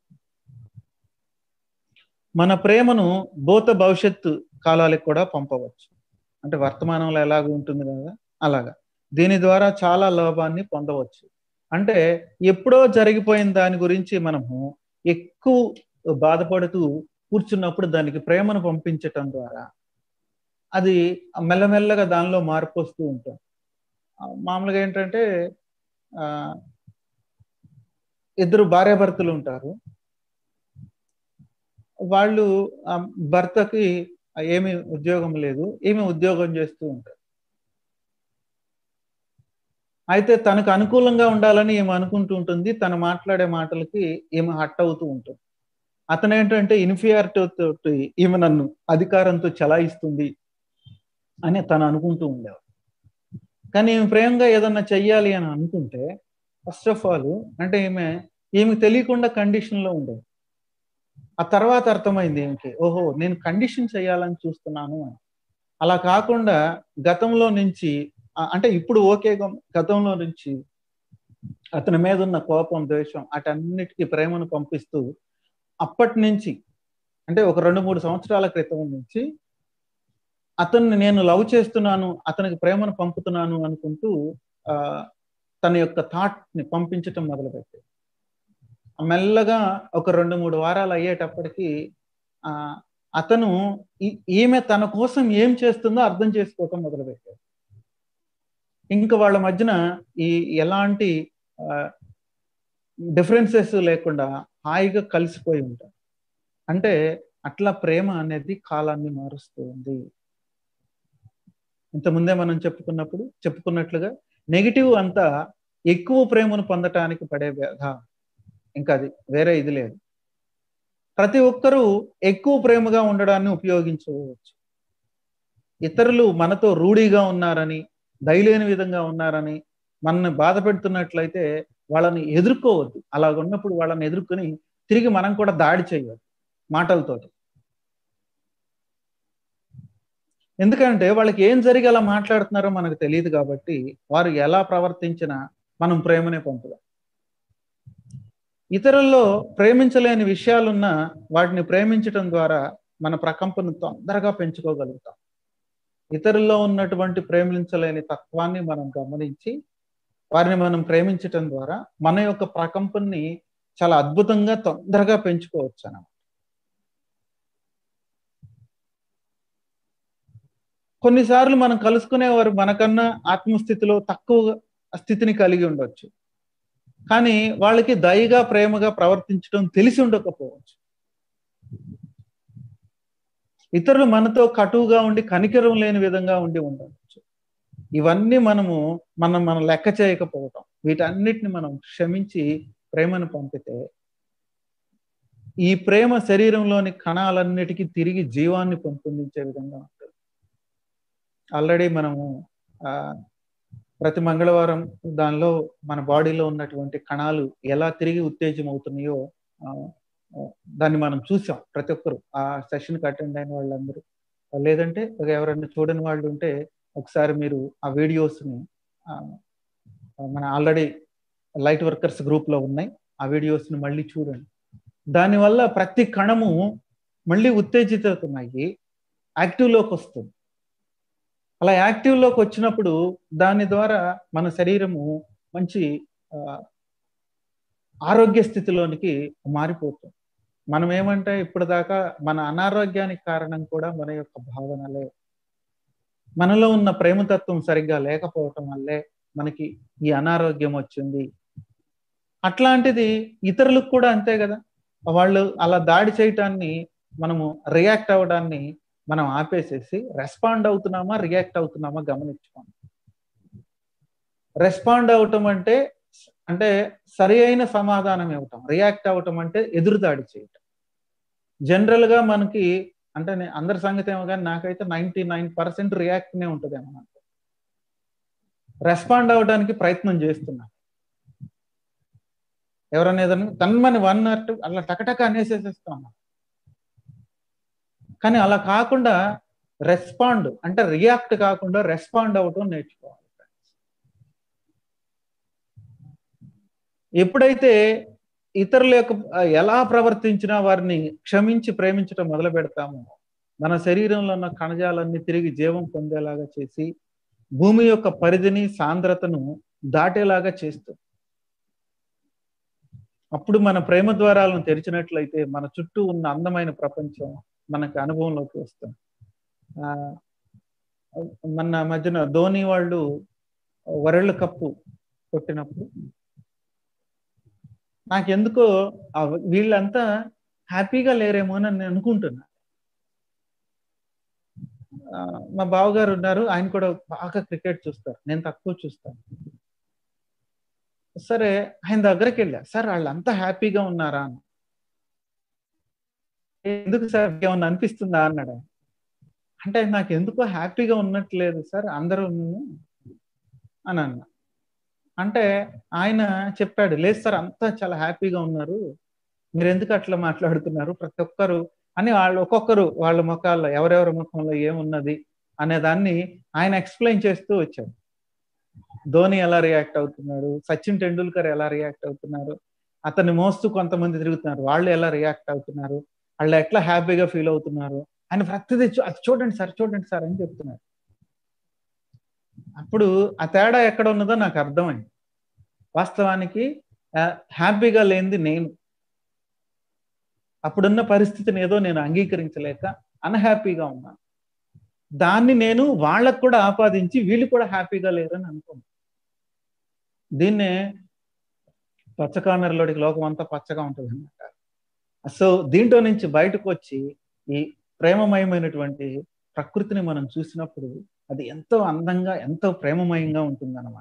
మన ప్రేమను భూత భవిష్యత్తు కాలాలకు కూడా పంపవచ్చు. అంటే వర్తమానంలో ఎలాగ ఉంటుంది కదా అలాగా. దీని ద్వారా చాలా లాభాన్ని పొందవచ్చు. అంటే ఎప్పుడో జరిగిపోయిన దాని గురించి మనము ఎక్కువ బాధపడుతూ కూర్చున్నప్పుడు దానికి ప్రేమను పంపించటం ద్వారా అది మెల్లమెల్లగా దానిలో మార్పు వస్తూ ఉంటాం. మామూలుగా ఏంటంటే ఆ ఇద్దరు భార్యాభర్తలు ఉంటారు. వాళ్ళు ఆ భర్తకి ఏమి ఉద్యోగం లేదు, ఏమి ఉద్యోగం చేస్తూ ఉంటారు. అయితే తనకు అనుకూలంగా ఉండాలని ఏమి అనుకుంటూ ఉంటుంది. తను మాట్లాడే మాటలకి ఏమి హట్ అవుతూ ఉంటుంది. అతను ఏంటంటే ఇన్ఫీరియారిటీ తోటి ఈమె నన్ను అధికారంతో చలాయిస్తుంది అని తను అనుకుంటూ ఉండేవాడు. కానీ ఈమె ప్రేమగా ఏదన్నా చెయ్యాలి అని అనుకుంటే ఫస్ట్ ఆఫ్ ఆల్ అంటే ఈమె ఈమెకు తెలియకుండా కండిషన్లో ఉండేది. ఆ తర్వాత అర్థమైంది ఈమెకి, ఓహో నేను కండిషన్ చేయాలని చూస్తున్నాను అని. అలా కాకుండా గతంలో నుంచి అంటే ఇప్పుడు ఓకే, గతంలో నుంచి అతని మీద ఉన్న కోపం, ద్వేషం అటన్నిటికీ ప్రేమను పంపిస్తూ అప్పటి నుంచి అంటే ఒక రెండు మూడు సంవత్సరాల క్రితం నుంచి అతన్ని నేను లవ్ చేస్తున్నాను, అతనికి ప్రేమను పంపుతున్నాను అనుకుంటూ ఆ తన యొక్క థాట్ ని పంపించటం మొదలుపెట్టాడు. మెల్లగా ఒక రెండు మూడు వారాలు అయ్యేటప్పటికి ఆ అతను ఈమె తన కోసం ఏం చేస్తుందో అర్థం చేసుకోవటం మొదలుపెట్టాడు. ఇంకా వాళ్ళ మధ్యన ఈ ఎలాంటి డిఫరెన్సెస్ లేకుండా హాయిగా కలిసిపోయి ఉంటారు. అంటే అట్లా ప్రేమ అనేది కాలాన్ని మారుస్తుంది. ఇంతకుముందే మనం చెప్పుకున్నప్పుడు చెప్పుకున్నట్లుగా నెగిటివ్ అంతా ఎక్కువ ప్రేమను పొందటానికి పడే వ్యధ, ఇంకా అది వేరే ఇది లేదు. ప్రతి ఒక్కరూ ఎక్కువ ప్రేమగా ఉండడాన్ని ఉపయోగించుకోవచ్చు. ఇతరులు మనతో రూఢిగా ఉన్నారని, దయలేని విధంగా ఉన్నారని మనల్ని బాధ పెడుతున్నట్లయితే వాళ్ళని ఎదుర్కోవద్దు. అలాగ ఉన్నప్పుడు వాళ్ళని ఎదుర్కొని తిరిగి మనం కూడా దాడి చేయవద్దు మాటలతోటి. ఎందుకంటే వాళ్ళకి ఏం జరిగి అలా మాట్లాడుతున్నారో మనకు తెలియదు కాబట్టి వారు ఎలా ప్రవర్తించినా మనం ప్రేమనే పంపుదాం. ఇతరుల్లో ప్రేమించలేని విషయాలున్నా వాటిని ప్రేమించటం ద్వారా మన ప్రకంపను తొందరగా పెంచుకోగలుగుతాం. ఇతరుల్లో ఉన్నటువంటి ప్రేమించలేని తత్వాన్ని మనం గమనించి వారిని మనం ప్రేమించటం ద్వారా మన యొక్క ప్రకంపన్ని చాలా అద్భుతంగా తొందరగా పెంచుకోవచ్చు అన్నమాట. కొన్నిసార్లు మనం కలుసుకునేవారు మనకన్నా ఆత్మస్థితిలో తక్కువ స్థితిని కలిగి ఉండొచ్చు, కానీ వాళ్ళకి దయగా ప్రేమగా ప్రవర్తించడం తెలిసి ఉండకపోవచ్చు. ఇతరులు మనతో కటువుగా ఉండి కనికరం లేని విధంగా ఉండి ఉండవచ్చు. ఇవన్నీ మనము మనం మనం లెక్క చేయకపోవటం, వీటన్నిటిని మనం క్షమించి ప్రేమను పంపితే ఈ ప్రేమ శరీరంలోని కణాలన్నిటికీ తిరిగి జీవాన్ని పెంపొందించే విధంగా ఉంటుంది. ఆల్రెడీ మనము ఆ ప్రతి మంగళవారం దానిలో మన బాడీలో ఉన్నటువంటి కణాలు ఎలా తిరిగి ఉత్తేజం అవుతున్నాయో దాన్ని మనం చూసాం. ప్రతి ఒక్కరు ఆ సెషన్కి అటెండ్ అయిన వాళ్ళందరూ, లేదంటే ఎవరైనా చూడని వాళ్ళు ఉంటే ఒకసారి మీరు ఆ వీడియోస్ని మన ఆల్రెడీ లైట్ వర్కర్స్ గ్రూప్లో ఉన్నాయి, ఆ వీడియోస్ని మళ్ళీ చూడండి. దానివల్ల ప్రతి కణము మళ్ళీ ఉత్తేజితమయ్యి యాక్టివ్లోకి వస్తుంది. అలా యాక్టివ్లోకి వచ్చినప్పుడు దాని ద్వారా మన శరీరము మంచి ఆరోగ్య స్థితిలోనికి మారిపోతుంది. మనం ఏమంటే ఇప్పటిదాకా మన అనారోగ్యానికి కారణం కూడా మన యొక్క భావనలే, మనలో ఉన్న ప్రేమతత్వం సరిగ్గా లేకపోవటం వల్లే మనకి ఈ అనారోగ్యం వచ్చింది. అట్లాంటిది ఇతరులకు కూడా అంతే కదా. వాళ్ళు అలా దాడి చేయటాన్ని మనము రియాక్ట్ అవ్వడాన్ని మనం ఆపేసేసి రెస్పాండ్ అవుతున్నామా రియాక్ట్ అవుతున్నామా గమనించుకోండి. రెస్పాండ్ అవటం అంటే అంటే సరి అయిన సమాధానం ఇవ్వటం, రియాక్ట్ అవ్వటం అంటే ఎదురుదాడి చేయటం. జనరల్గా మనకి అంటే అందరి సంగతి ఏమో కానీ నాకైతే నైంటీ నైన్ పర్సెంట్ రియాక్ట్నే ఉంటుంది అన్నమాట. రెస్పాండ్ అవ్వడానికి ప్రయత్నం చేస్తున్నాను. ఎవరన్నా ఏదన్నా తన్మని వన్ ఆర్ టూ అలా టకటక అనేసేసేస్తాం. కానీ అలా కాకుండా రెస్పాండ్ అంటే రియాక్ట్ కాకుండా రెస్పాండ్ అవ్వటం నేర్చుకోవాలి. ఎప్పుడైతే ఇతరుల యొక్క ఎలా ప్రవర్తించినా వారిని క్షమించి ప్రేమించడం మొదలు పెడతామో మన శరీరంలో ఉన్న కణజాలన్నీ తిరిగి జీవం పొందేలాగా చేసి భూమి యొక్క పరిధిని సాంద్రతను దాటేలాగా చేస్తుంది. అప్పుడు మన ప్రేమ ద్వారాలను తెరిచినట్లయితే మన చుట్టూ ఉన్న అందమైన ప్రపంచం మనకు అనుభవంలోకి వస్తుంది. ఆ మన మధ్యన ధోని వాళ్ళు వరల్డ్ కప్పు కొట్టినప్పుడు నాకెందుకో వీళ్ళంతా హ్యాపీగా లేరేమో అని నేను అనుకుంటున్నా. మా బావగారు ఉన్నారు, ఆయన కూడా బాగా క్రికెట్ చూస్తారు, నేను తక్కువ చూస్తాను. సరే ఆయన దగ్గరికి వెళ్ళా, సార్ వాళ్ళంతా హ్యాపీగా ఉన్నారా అని. ఎందుకు సార్ ఏమన్నా అనిపిస్తుందా అన్నాడు. అంటే నాకు ఎందుకో హ్యాపీగా ఉన్నట్లేదు సార్ అందరూ అని అన్నా. అంటే ఆయన చెప్పాడు, లేదు సార్ అంతా చాలా హ్యాపీగా ఉన్నారు, మీరు ఎందుకు అట్లా మాట్లాడుతున్నారు, ప్రతి ఒక్కరు అని వాళ్ళు ఒక్కొక్కరు వాళ్ళ ముఖాల్లో ఎవరెవరి ముఖంలో ఏమున్నది అనే దాన్ని ఆయన ఎక్స్ప్లెయిన్ చేస్తూ వచ్చాడు. ధోని ఎలా రియాక్ట్ అవుతున్నాడు, సచిన్ టెండూల్కర్ ఎలా రియాక్ట్ అవుతున్నారు, అతన్ని మోస్తూ కొంతమంది తిరుగుతున్నారు, వాళ్ళు ఎలా రియాక్ట్ అవుతున్నారు, వాళ్ళు ఎట్లా హ్యాపీగా ఫీల్ అవుతున్నారు ఆయన ప్రతిదీ అది చూడండి సార్ చూడండి సార్ అని చెప్తున్నారు. అప్పుడు ఆ తేడా ఎక్కడ ఉన్నదో నాకు అర్థమైంది. వాస్తవానికి హ్యాపీగా లేనిది నేను. అప్పుడున్న పరిస్థితిని ఏదో నేను అంగీకరించలేక అన్హ్యాపీగా ఉన్నాను. దాన్ని నేను వాళ్ళకు కూడా ఆపాదించి వీళ్ళు కూడా హ్యాపీగా లేరని అనుకున్నాను. దీన్నే పచ్చకామెరలోడికి లోకం అంతా పచ్చగా ఉంటుంది అన్నమాట. సో దీంట్లో నుంచి బయటకు వచ్చి ఈ ప్రేమమయమైనటువంటి ప్రకృతిని మనం చూసినప్పుడు అది ఎంతో అందంగా ఎంతో ప్రేమమయంగా ఉంటుందన్నమాట.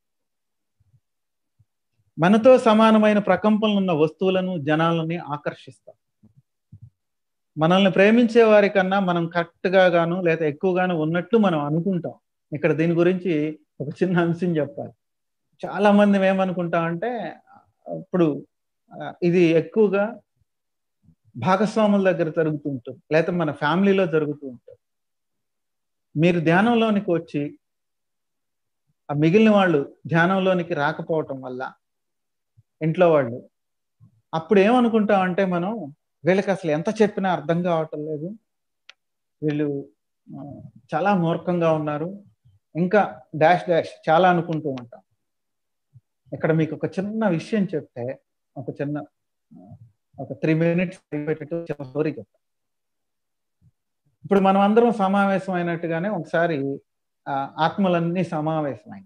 మనతో సమానమైన ప్రకంపనలు ఉన్న వస్తువులను జనాలని ఆకర్షిస్తాం. మనల్ని ప్రేమించే వారి కన్నా మనం కరెక్ట్గా గాను లేదా ఎక్కువగాను ఉన్నట్లు మనం అనుకుంటాం. ఇక్కడ దీని గురించి ఒక చిన్న అంశం చెప్పాలి. చాలా మంది ఏమనుకుంటామంటే ఇప్పుడు ఇది ఎక్కువగా భాగస్వాముల దగ్గర జరుగుతూ ఉంటుంది, లేకపోతే మన ఫ్యామిలీలో జరుగుతూ ఉంటుంది. మీరు ధ్యానంలోనికి వచ్చి ఆ మిగిలిన వాళ్ళు ధ్యానంలోనికి రాకపోవటం వల్ల ఇంట్లో వాళ్ళు అప్పుడు ఏమనుకుంటామంటే మనం వీళ్ళకి అసలు ఎంత చెప్పినా అర్థం కావటం లేదు, వీళ్ళు చాలా మూర్ఖంగా ఉన్నారు, ఇంకా డాష్ డాష్ చాలా అనుకుంటూ ఉంటాం. ఇక్కడ మీకు ఒక చిన్న విషయం చెప్తే ఒక చిన్న ఒక త్రీ మినిట్స్ అయిపోయేటట్టు చిన్న స్టోరీ చెప్తాం. ఇప్పుడు మనం అందరం సమావేశం అయినట్టుగానే ఒకసారి ఆత్మలన్నీ సమావేశమైంది.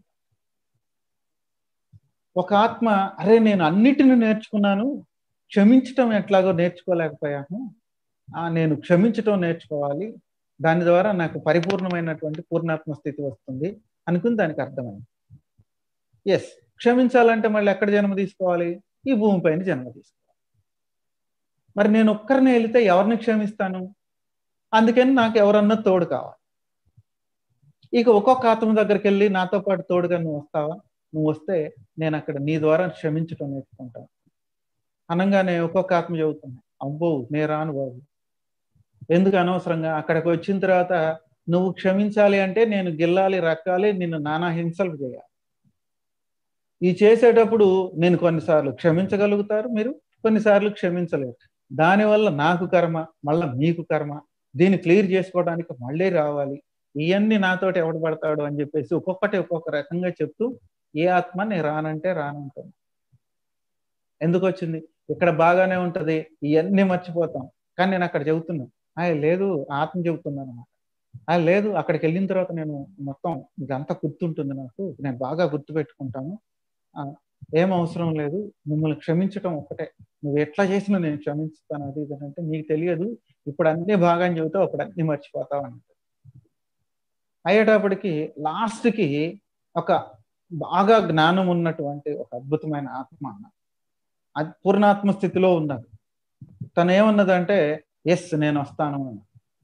ఒక ఆత్మ, అరే నేను అన్నిటిని నేర్చుకున్నాను, క్షమించటం ఎట్లాగో నేర్చుకోలేకపోయాను, నేను క్షమించటం నేర్చుకోవాలి, దాని ద్వారా నాకు పరిపూర్ణమైనటువంటి పూర్ణాత్మ స్థితి వస్తుంది అనుకుని దానికి అర్థమైంది. ఎస్, క్షమించాలంటే మళ్ళీ ఎక్కడ జన్మ తీసుకోవాలి? ఈ భూమిపైన జన్మ తీసుకోవాలి. మరి నేను ఒక్కరిని వెళితే ఎవరిని క్షమిస్తాను? అందుకని నాకు ఎవరన్నా తోడు కావాలి. ఇక ఒక్కొక్క ఆత్మ దగ్గరికి వెళ్ళి నాతో పాటు తోడుగా నువ్వు వస్తావా, నువ్వు వస్తే నేను అక్కడ నీ ద్వారా క్షమించటం నేర్చుకుంటాను అనగానే ఒక్కొక్క ఆత్మ చెబుతుంది, అబ్బో నేను రాను బాబు, ఎందుకు అనవసరంగా, అక్కడికి వచ్చిన తర్వాత నువ్వు క్షమించాలి అంటే నేను గిల్లాలి, రక్కాలి, నిన్ను నానా హింసలు చేయాలి. ఈ చేసేటప్పుడు నేను కొన్నిసార్లు క్షమించగలుగుతారు మీరు, కొన్నిసార్లు క్షమించలేరు. దానివల్ల నాకు కర్మ, మళ్ళీ మీకు కర్మ, దీన్ని క్లియర్ చేసుకోవడానికి మళ్ళీ రావాలి, ఇవన్నీ నాతోటి ఎవడు పడతాడు అని చెప్పేసి ఒక్కొక్కటి ఒక్కొక్క రకంగా చెప్తూ ఏ ఆత్మ నేను రానంటే రానంటాను. ఎందుకు వచ్చింది? ఇక్కడ బాగానే ఉంటది, ఇవన్నీ మర్చిపోతాం. కానీ నేను అక్కడ చెబుతున్నాను, ఆయన లేదు ఆత్మ చెబుతున్నాను అనమాట. ఆయన లేదు అక్కడికి వెళ్ళిన తర్వాత నేను మొత్తం ఇదంతా గుర్తుంటుంది, నాకు నేను బాగా గుర్తు పెట్టుకుంటాను, ఏం అవసరం లేదు, మిమ్మల్ని క్షమించటం ఒక్కటే, నువ్వు ఎట్లా చేసినా నేను క్షమించుతాను, అది ఇది అంటే నీకు తెలియదు, ఇప్పుడు అన్నీ బాగా అని చెబుతావు, అప్పుడు అన్నీ మర్చిపోతావు అంటే. అయ్యేటప్పటికి లాస్ట్కి ఒక బాగా జ్ఞానం ఉన్నటువంటి ఒక అద్భుతమైన ఆత్మ అది పూర్ణాత్మ స్థితిలో ఉన్నది. తను ఏమన్నదంటే ఎస్ నేను వస్తాను అని.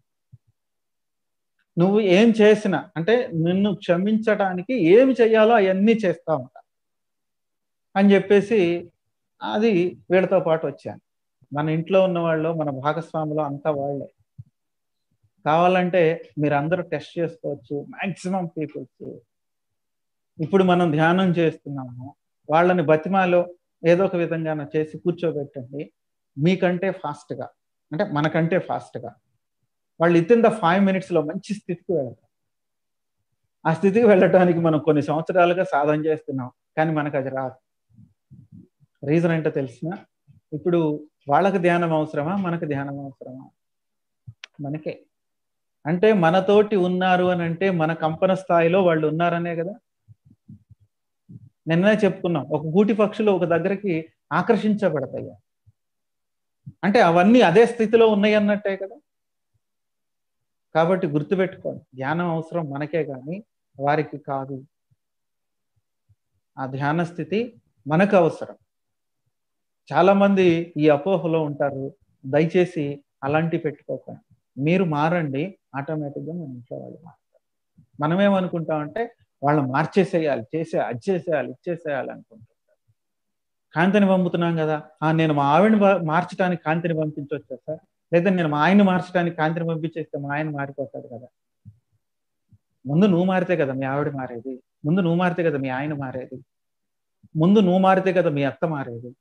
నువ్వు ఏం చేసినా అంటే నిన్ను క్షమించడానికి ఏమి చెయ్యాలో అవన్నీ చేస్తా ఉంటా అని చెప్పేసి అది వీళ్ళతో పాటు వచ్చాను. మన ఇంట్లో ఉన్న వాళ్ళు, మన భాగస్వాములు అంతా వాళ్ళే. కావాలంటే మీరు అందరూ టెస్ట్ చేసుకోవచ్చు, మ్యాక్సిమం పీపుల్స్. ఇప్పుడు మనం ధ్యానం చేస్తున్నాము, వాళ్ళని బతిమాలో ఏదో ఒక విధంగా చేసి కూర్చోబెట్టండి, మీకంటే ఫాస్ట్గా అంటే మనకంటే ఫాస్ట్గా వాళ్ళు వితిన్ ద ఫైవ్ మినిట్స్లో మంచి స్థితికి వెళ్తారు. ఆ స్థితికి వెళ్ళటానికి మనం కొన్ని సంవత్సరాలుగా సాధన చేస్తున్నాం, కానీ మనకు అది రాదు. రీజన్ ఏంటో తెలిసిన, ఇప్పుడు వాళ్ళకి ధ్యానం అవసరమా, మనకు ధ్యానం అవసరమా? మనకే. అంటే మనతోటి ఉన్నారు అని అంటే మన కంపన స్థాయిలో వాళ్ళు ఉన్నారనే కదా. నిన్నే చెప్పుకున్నాం, ఒక గూటి పక్షులు ఒక దగ్గరికి ఆకర్షించబడతాయి అంటే అవన్నీ అదే స్థితిలో ఉన్నాయి అన్నట్టే కదా. కాబట్టి గుర్తుపెట్టుకోండి, ధ్యానం అవసరం మనకే కానీ వారికి కాదు. ఆ ధ్యాన స్థితి మనకు అవసరం. చాలా మంది ఈ అపోహలో ఉంటారు, దయచేసి అలాంటివి పెట్టుకోకండి. మీరు మారండి, ఆటోమేటిక్గా మన ఇంట్లో వాళ్ళు మారుతారు. మనమేమనుకుంటామంటే వాళ్ళు మార్చేసేయాలి, చేసే అది చేసేయాలి, ఇచ్చేసేయాలి అనుకుంటుంటారు. కాంతిని పంపుతున్నాం కదా, నేను మా ఆవిడని మార్చడానికి కాంతిని పంపించవచ్చా సార్, లేదా నేను మా ఆయన్ని మార్చడానికి కాంతిని పంపించేస్తే మా ఆయన మారిపోతాడు కదా. ముందు నువ్వు మారితే కదా మీ ఆవిడ మారేది, ముందు నువ్వు మారితే కదా మీ ఆయన మారేది, ముందు నువ్వు మారితే కదా మీ అత్త మారేది.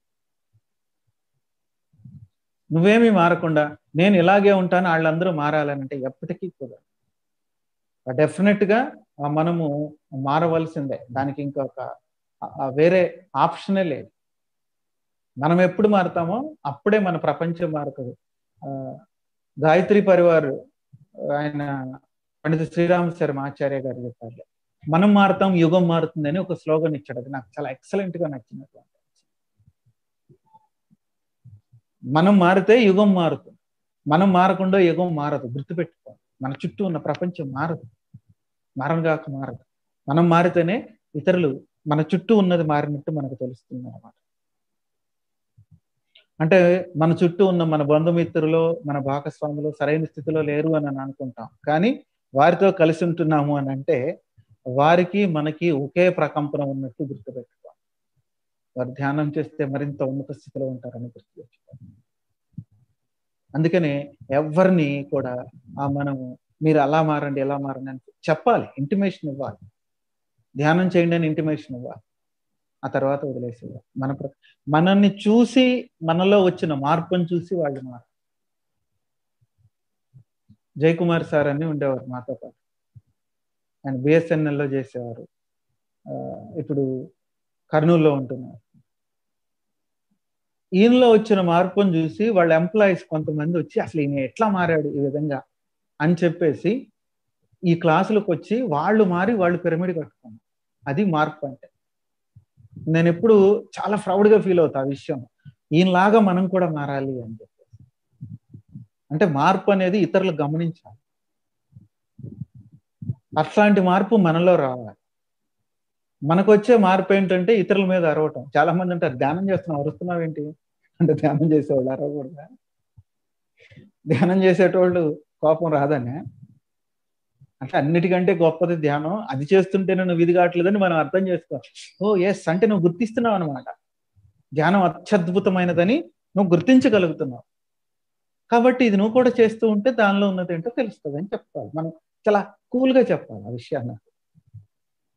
నువ్వేమీ మారకుండా నేను ఇలాగే ఉంటాను వాళ్ళందరూ మారాలనంటే ఎప్పటికీ కూడా డెఫినెట్గా మనము మారవలసిందే. దానికి ఇంకొక వేరే ఆప్షనే లేదు. మనం ఎప్పుడు మారుతామో అప్పుడే మన ప్రపంచం మారుతుంది. గాయత్రి పరివార్ ఆయన పండిత శ్రీరామ శర్మ ఆచార్య గారు చెప్పారు, మనం మారుతాం యుగం మారుతుందని ఒక స్లోగన్ ఇచ్చాడు. అది నాకు చాలా ఎక్సలెంట్ గా నచ్చినటువంటి. మనం మారితే యుగం మారుతుంది, మనం మారకుండా యుగం మారదు. గుర్తుపెట్టుకోండి, మన చుట్టూ ఉన్న ప్రపంచం మారదు, మారంగాక మారదు. మనం మారితేనే ఇతరులు మన చుట్టూ ఉన్నది మారినట్టు మనకు తెలుస్తుంది అన్నమాట. అంటే మన చుట్టూ ఉన్న మన బంధుమిత్రులు, మన భాగస్వాములు సరైన స్థితిలో లేరు అని అనుకుంటాం, కానీ వారితో కలిసి ఉంటున్నాము అని అంటే వారికి మనకి ఒకే ప్రకంపన ఉన్నట్టు గుర్తుపెట్టుకోవాలి. వారు ధ్యానం చేస్తే మరింత ఉన్నత స్థితిలో ఉంటారని గుర్తుపెట్టుకోవాలి. అందుకనే ఎవరిని కూడా ఆ మనము మీరు అలా మారండి ఎలా మారండి అని చెప్పాలి, ఇంటిమేషన్ ఇవ్వాలి. ధ్యానం చేయండి అని ఇంటిమేషన్ ఇవ్వాలి, ఆ తర్వాత వదిలేసేయాలి. మన మనల్ని చూసి మనలో వచ్చిన మార్పును చూసి వాళ్ళు మారు. జయకుమార్ సార్ అని ఉండేవారు మాతో పాటు, ఆయన బిఎస్ఎన్ఎల్లో చేసేవారు, ఇప్పుడు కర్నూలులో ఉంటున్నారు. ఈయనలో వచ్చిన మార్పును చూసి వాళ్ళ ఎంప్లాయీస్ కొంతమంది వచ్చి అసలు ఈయన ఎట్లా మారాడు ఈ విధంగా అని చెప్పేసి ఈ క్లాసులకు వచ్చి వాళ్ళు మారి వాళ్ళు పిరమిడ్ కట్టుకున్నారు. అది మార్పు అంటే. నేను ఎప్పుడు చాలా ప్రౌడ్గా ఫీల్ అవుతా ఆ విషయం, ఈయనలాగా మనం కూడా మారాలి అని చెప్పేసి. అంటే మార్పు అనేది ఇతరులు గమనించాలి, అట్లాంటి మార్పు మనలో రావాలి. మనకు వచ్చే మార్పు ఏంటంటే ఇతరుల మీద అరవటం. చాలా మంది అంటారు, ధ్యానం చేస్తున్నావు అరుస్తున్నావు ఏంటి అంటే, ధ్యానం చేసేవాళ్ళు అరవకూడదా? ధ్యానం చేసేటోళ్ళు కోపం రాదనే అంటే అన్నిటికంటే గొప్పది ధ్యానం, అది చేస్తుంటేనే నువ్వు ఇది కావట్లేదని మనం అర్థం చేసుకోవాలి. ఓ ఎస్ అంటే నువ్వు గుర్తిస్తున్నావు అనమాట, ధ్యానం అత్యద్భుతమైనదని నువ్వు గుర్తించగలుగుతున్నావు. కాబట్టి ఇది నువ్వు కూడా చేస్తూ ఉంటే దానిలో ఉన్నది ఏంటో తెలుస్తుంది అని చెప్తారు. మనం చాలా కూల్గా చెప్పాలి ఆ విషయాన్ని,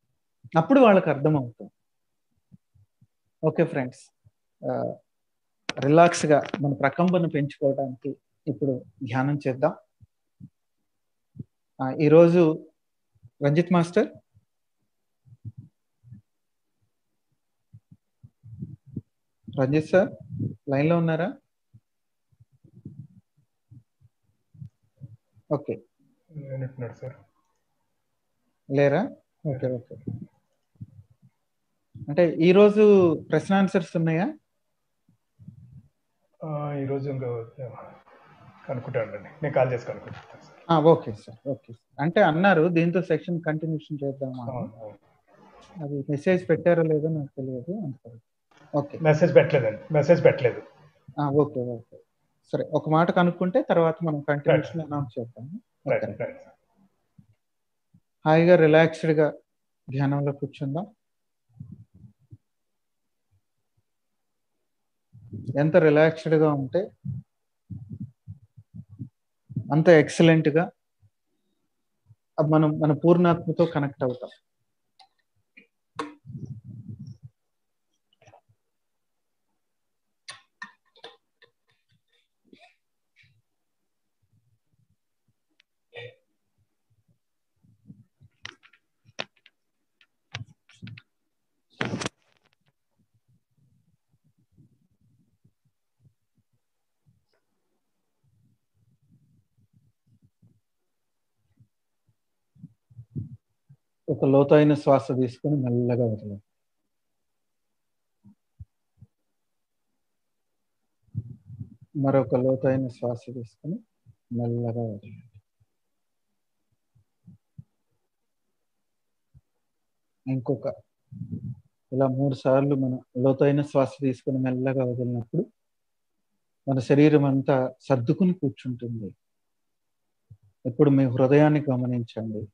అప్పుడు వాళ్ళకి అర్థమవుతుంది. ఓకే ఫ్రెండ్స్, రిలాక్స్ గా మన ప్రకంపన పెంచుకోవడానికి ఇప్పుడు ధ్యానం చేద్దాం. ఈరోజు Ranjith master Ranjith sir line లో ఉన్నారా? ఓకే, సార్ లేరా? Okay okay. అంటే ఈరోజు ప్రశ్న ఆన్సర్స్ ఉన్నాయా? ఈరోజు ఇంకా కనుక్కుంటానండి, నేను కాల్ చేసి కనుక్కుంటాను. Okay sir, okay. అంటే అన్నారు దీంతో సెక్షన్ కంటిన్యూషన్ చేద్దామా? అది మెసేజ్ పెట్టారో లేదో నాకు తెలియదు. ఓకే, మెసేజ్ పెట్టలేదండి, మెసేజ్ పెట్టలేదు. ఓకే ఓకే సరే, ఒక మాట కనుక్కుంటే తర్వాత మనం కంటిన్యూషన్ అనౌన్స్ చేద్దాము. హాయిగా రిలాక్స్డ్ గా ధ్యానంలో కూర్చుందాం. ఎంత రిలాక్స్డ్ గా ఉంటే అంత ఎక్సలెంట్ గా మనం మన పూర్ణాత్మతో కనెక్ట్ అవుతాం. ఒక లోతైన శ్వాస తీసుకొని మెల్లగా వదలండి. మరొక లోతైన శ్వాస తీసుకొని మెల్లగా వదలండి. ఇంకొక ఇలా మూడు సార్లు మనం లోతైన శ్వాస తీసుకొని మెల్లగా వదిలినప్పుడు మన శరీరం అంతా సర్దుకుని కూర్చుంటుంది. ఇప్పుడు మీ హృదయాన్ని గమనించండి.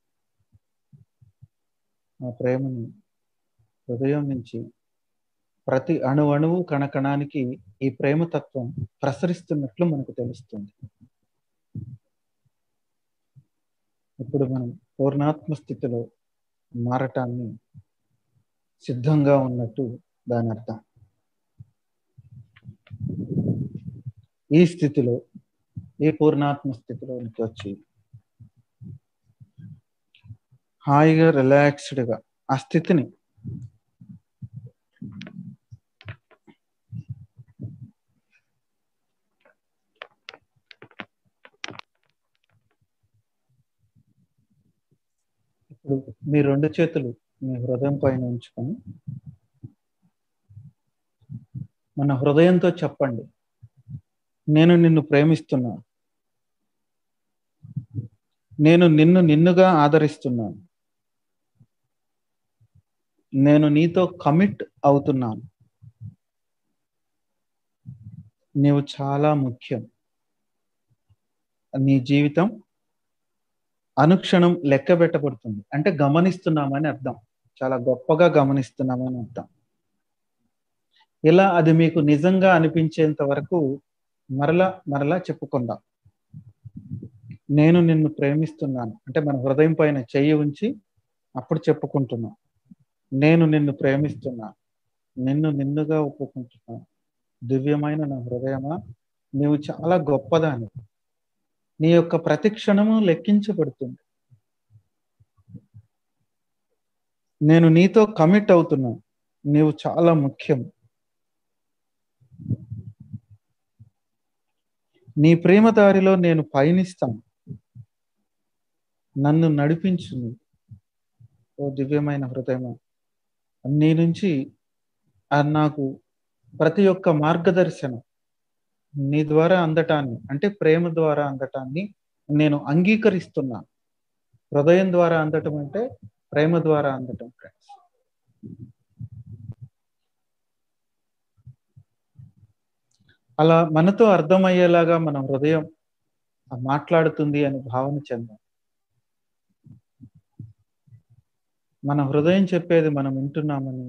ఆ ప్రేమని హృదయం నుంచి ప్రతి అణు అణువు కణకణానికి ఈ ప్రేమ తత్వం ప్రసరిస్తున్నట్లు మనకు తెలుస్తుంది. ఇప్పుడు మనం పూర్ణాత్మ స్థితిలో మారటాన్ని సిద్ధంగా ఉన్నట్టు దాని అర్థం. ఈ స్థితిలో, ఈ పూర్ణాత్మ స్థితిలోనికి వచ్చి హాయిగా రిలాక్స్డ్ గా ఆ స్థితిని ఇప్పుడు మీ రెండు చేతులు మీ హృదయం పైన ఉంచుకొని మన హృదయంతో చెప్పండి, నేను నిన్ను ప్రేమిస్తున్నాను, నేను నిన్ను నిన్నుగా ఆదరిస్తున్నాను, నేను నీతో కమిట్ అవుతున్నాను, నీవు చాలా ముఖ్యం, నీ జీవితం అనుక్షణం లెక్క పెట్టబడుతుంది. అంటే గమనిస్తున్నామని అర్థం, చాలా గొప్పగా గమనిస్తున్నామని అర్థం. ఇలా అది మీకు నిజంగా అనిపించేంత వరకు మరలా మరలా చెప్పుకుందాం. నేను నిన్ను ప్రేమిస్తున్నాను అంటే మన హృదయం పైన చెయ్యి ఉంచి అప్పుడు చెప్పుకుంటున్నాం, నేను నిన్ను ప్రేమిస్తున్నాను, నిన్ను నిన్నుగా ఒప్పుకుంటున్నాను, దివ్యమైన నా హృదయమా నీవు చాలా గొప్పదాని, నీ యొక్క ప్రతి క్షణము లెక్కించబడుతుంది, నేను నీతో కమిట్ అవుతున్నాను, నీవు చాలా ముఖ్యం, నీ ప్రేమ దారిలో నేను పయనిస్తాను, నన్ను నడిపించు. ఓ దివ్యమైన హృదయమా, నీ నుంచి నాకు ప్రతి ఒక్క మార్గదర్శనం నీ ద్వారా అందటాన్ని అంటే ప్రేమ ద్వారా అందటాన్ని నేను అంగీకరిస్తున్నాను. హృదయం ద్వారా అందటం అంటే ప్రేమ ద్వారా అందటం. ఫ్రెండ్స్, అలా మనతో అర్థమయ్యేలాగా మన హృదయం మాట్లాడుతుంది అని భావన చెందాం. మన హృదయం చెప్పేది మనం వింటున్నామని,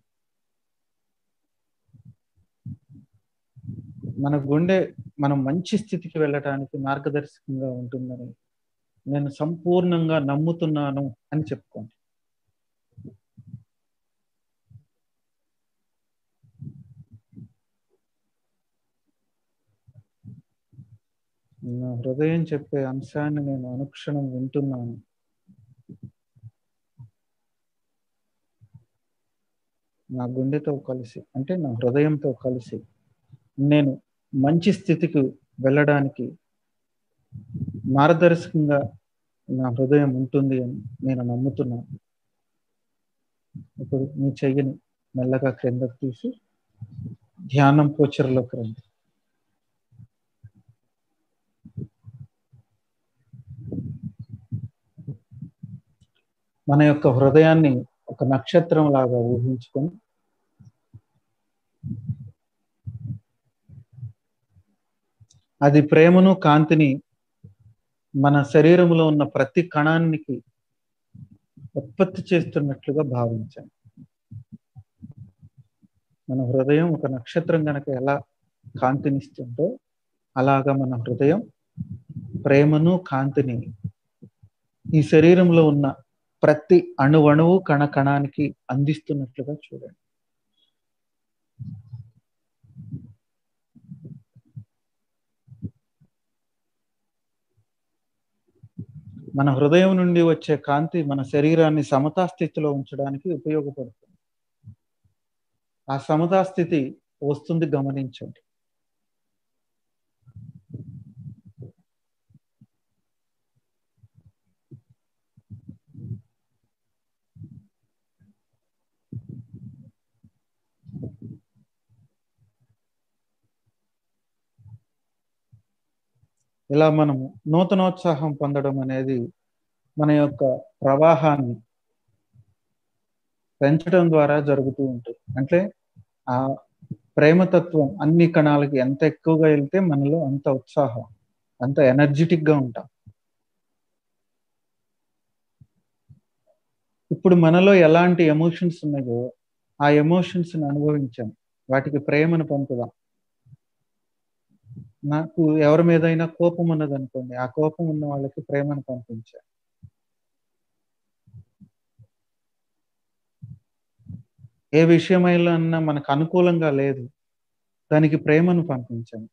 మన గుండె మనం మంచి స్థితికి వెళ్ళటానికి మార్గదర్శకంగా ఉంటుందని నేను సంపూర్ణంగా నమ్ముతున్నాను అని చెప్పుకోండి. నా హృదయం చెప్పే అంశాన్ని నేను అనుక్షణం వింటున్నాను. నా గుండెతో కలిసి, అంటే నా హృదయంతో కలిసి నేను మంచి స్థితికి వెళ్ళడానికి మార్గదర్శకంగా నా హృదయం ఉంటుంది అని నేను నమ్ముతున్నాను. ఇప్పుడు మీ చెయ్యిని మెల్లగా క్రిందకు తీసి ధ్యానం పోచర్లోకి రండి. మన యొక్క హృదయాన్ని ఒక నక్షత్రం లాగా ఊహించుకొని అది ప్రేమను కాంతిని మన శరీరంలో ఉన్న ప్రతి కణానికి ఉత్పత్తి చేస్తున్నట్లుగా భావించండి. మన హృదయం ఒక నక్షత్రం కనుక ఎలా కాంతినిస్తుందో అలాగా మన హృదయం ప్రేమను కాంతిని ఈ శరీరంలో ఉన్న ప్రతి అణువణువు కణ కణానికి అందిస్తున్నట్లుగా చూడండి. మన హృదయం నుండి వచ్చే కాంతి మన శరీరాన్ని సమతా స్థితిలో ఉంచడానికి ఉపయోగపడుతుంది. ఆ సమతా స్థితి వస్తుంది గమనించండి. ఇలా మనము నూతనోత్సాహం పొందడం అనేది మన యొక్క ప్రవాహాన్ని పెంచడం ద్వారా జరుగుతూ ఉంటుంది. అంటే ఆ ప్రేమతత్వం అన్ని కణాలకి ఎంత ఎక్కువగా వెళ్తే మనలో అంత ఉత్సాహం, అంత ఎనర్జెటిక్ గా ఉంటాం. ఇప్పుడు మనలో ఎలాంటి ఎమోషన్స్ ఉన్నాయో ఆ ఎమోషన్స్ ని అనుభవించాం, వాటికి ప్రేమను పంపుదాం. నాకు ఎవరి మీదైనా కోపం ఉన్నది అనుకోండి, ఆ కోపం ఉన్న వాళ్ళకి ప్రేమను పంపించా. ఏ విషయమైనా మనకు అనుకూలంగా లేదు, దానికి ప్రేమను పంపించండి.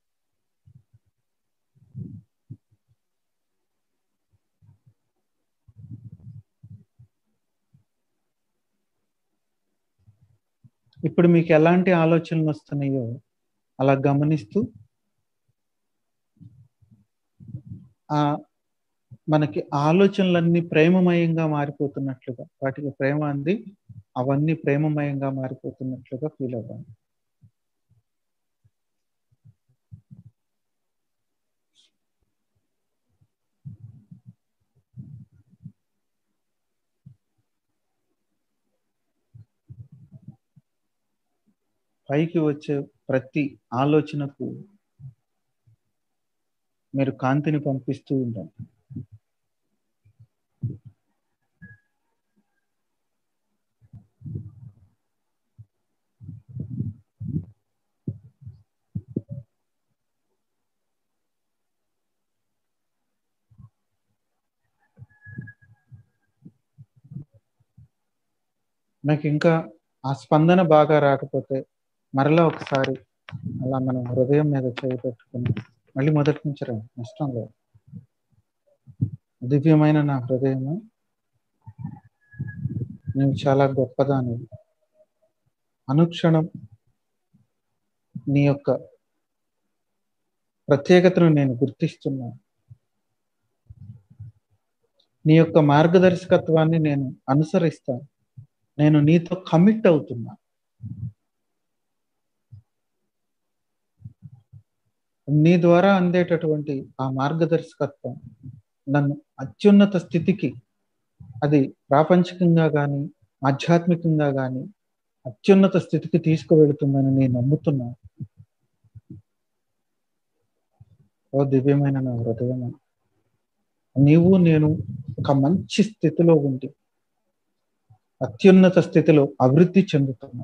ఇప్పుడు మీకు ఎలాంటి ఆలోచనలు వస్తున్నాయో అలా గమనిస్తూ ఆ మనకి ఆలోచనలన్నీ ప్రేమమయంగా మారిపోతున్నట్లుగా, వాటికి ప్రేమ అంది అవన్నీ ప్రేమమయంగా మారిపోతున్నట్లుగా ఫీల్ అవ్వాలి. పైకి వచ్చే ప్రతి ఆలోచనకు మీరు కాంతిని పంపిస్తూ ఉండండి. నాకు ఇంకా ఆ స్పందన బాగా రాకపోతే మరలా ఒకసారి అలా మనం హృదయం మీద చేయి పెట్టుకుని మళ్ళీ మొదటి నుంచి రండి, నష్టం లేదు. దివ్యమైన నా హృదయము, నేను చాలా గొప్పదాని. అనుక్షణం నీ యొక్క ప్రత్యేకతను నేను గుర్తిస్తున్నాను. నీ యొక్క మార్గదర్శకత్వాన్ని నేను అనుసరిస్తాను. నేను నీతో కమిట్ అవుతున్నా. నీ ద్వారా అందేటటువంటి ఆ మార్గదర్శకత్వం నన్ను అత్యున్నత స్థితికి, అది ప్రాపంచికంగా కానీ ఆధ్యాత్మికంగా కానీ అత్యున్నత స్థితికి తీసుకువెళుతుందని నేను నమ్ముతున్నాను. ఓ దివ్యమైన నా హృదయం, నీవు నేను ఒక మంచి స్థితిలో ఉండి అత్యున్నత స్థితిలో అభివృద్ధి చెందుతున్నా.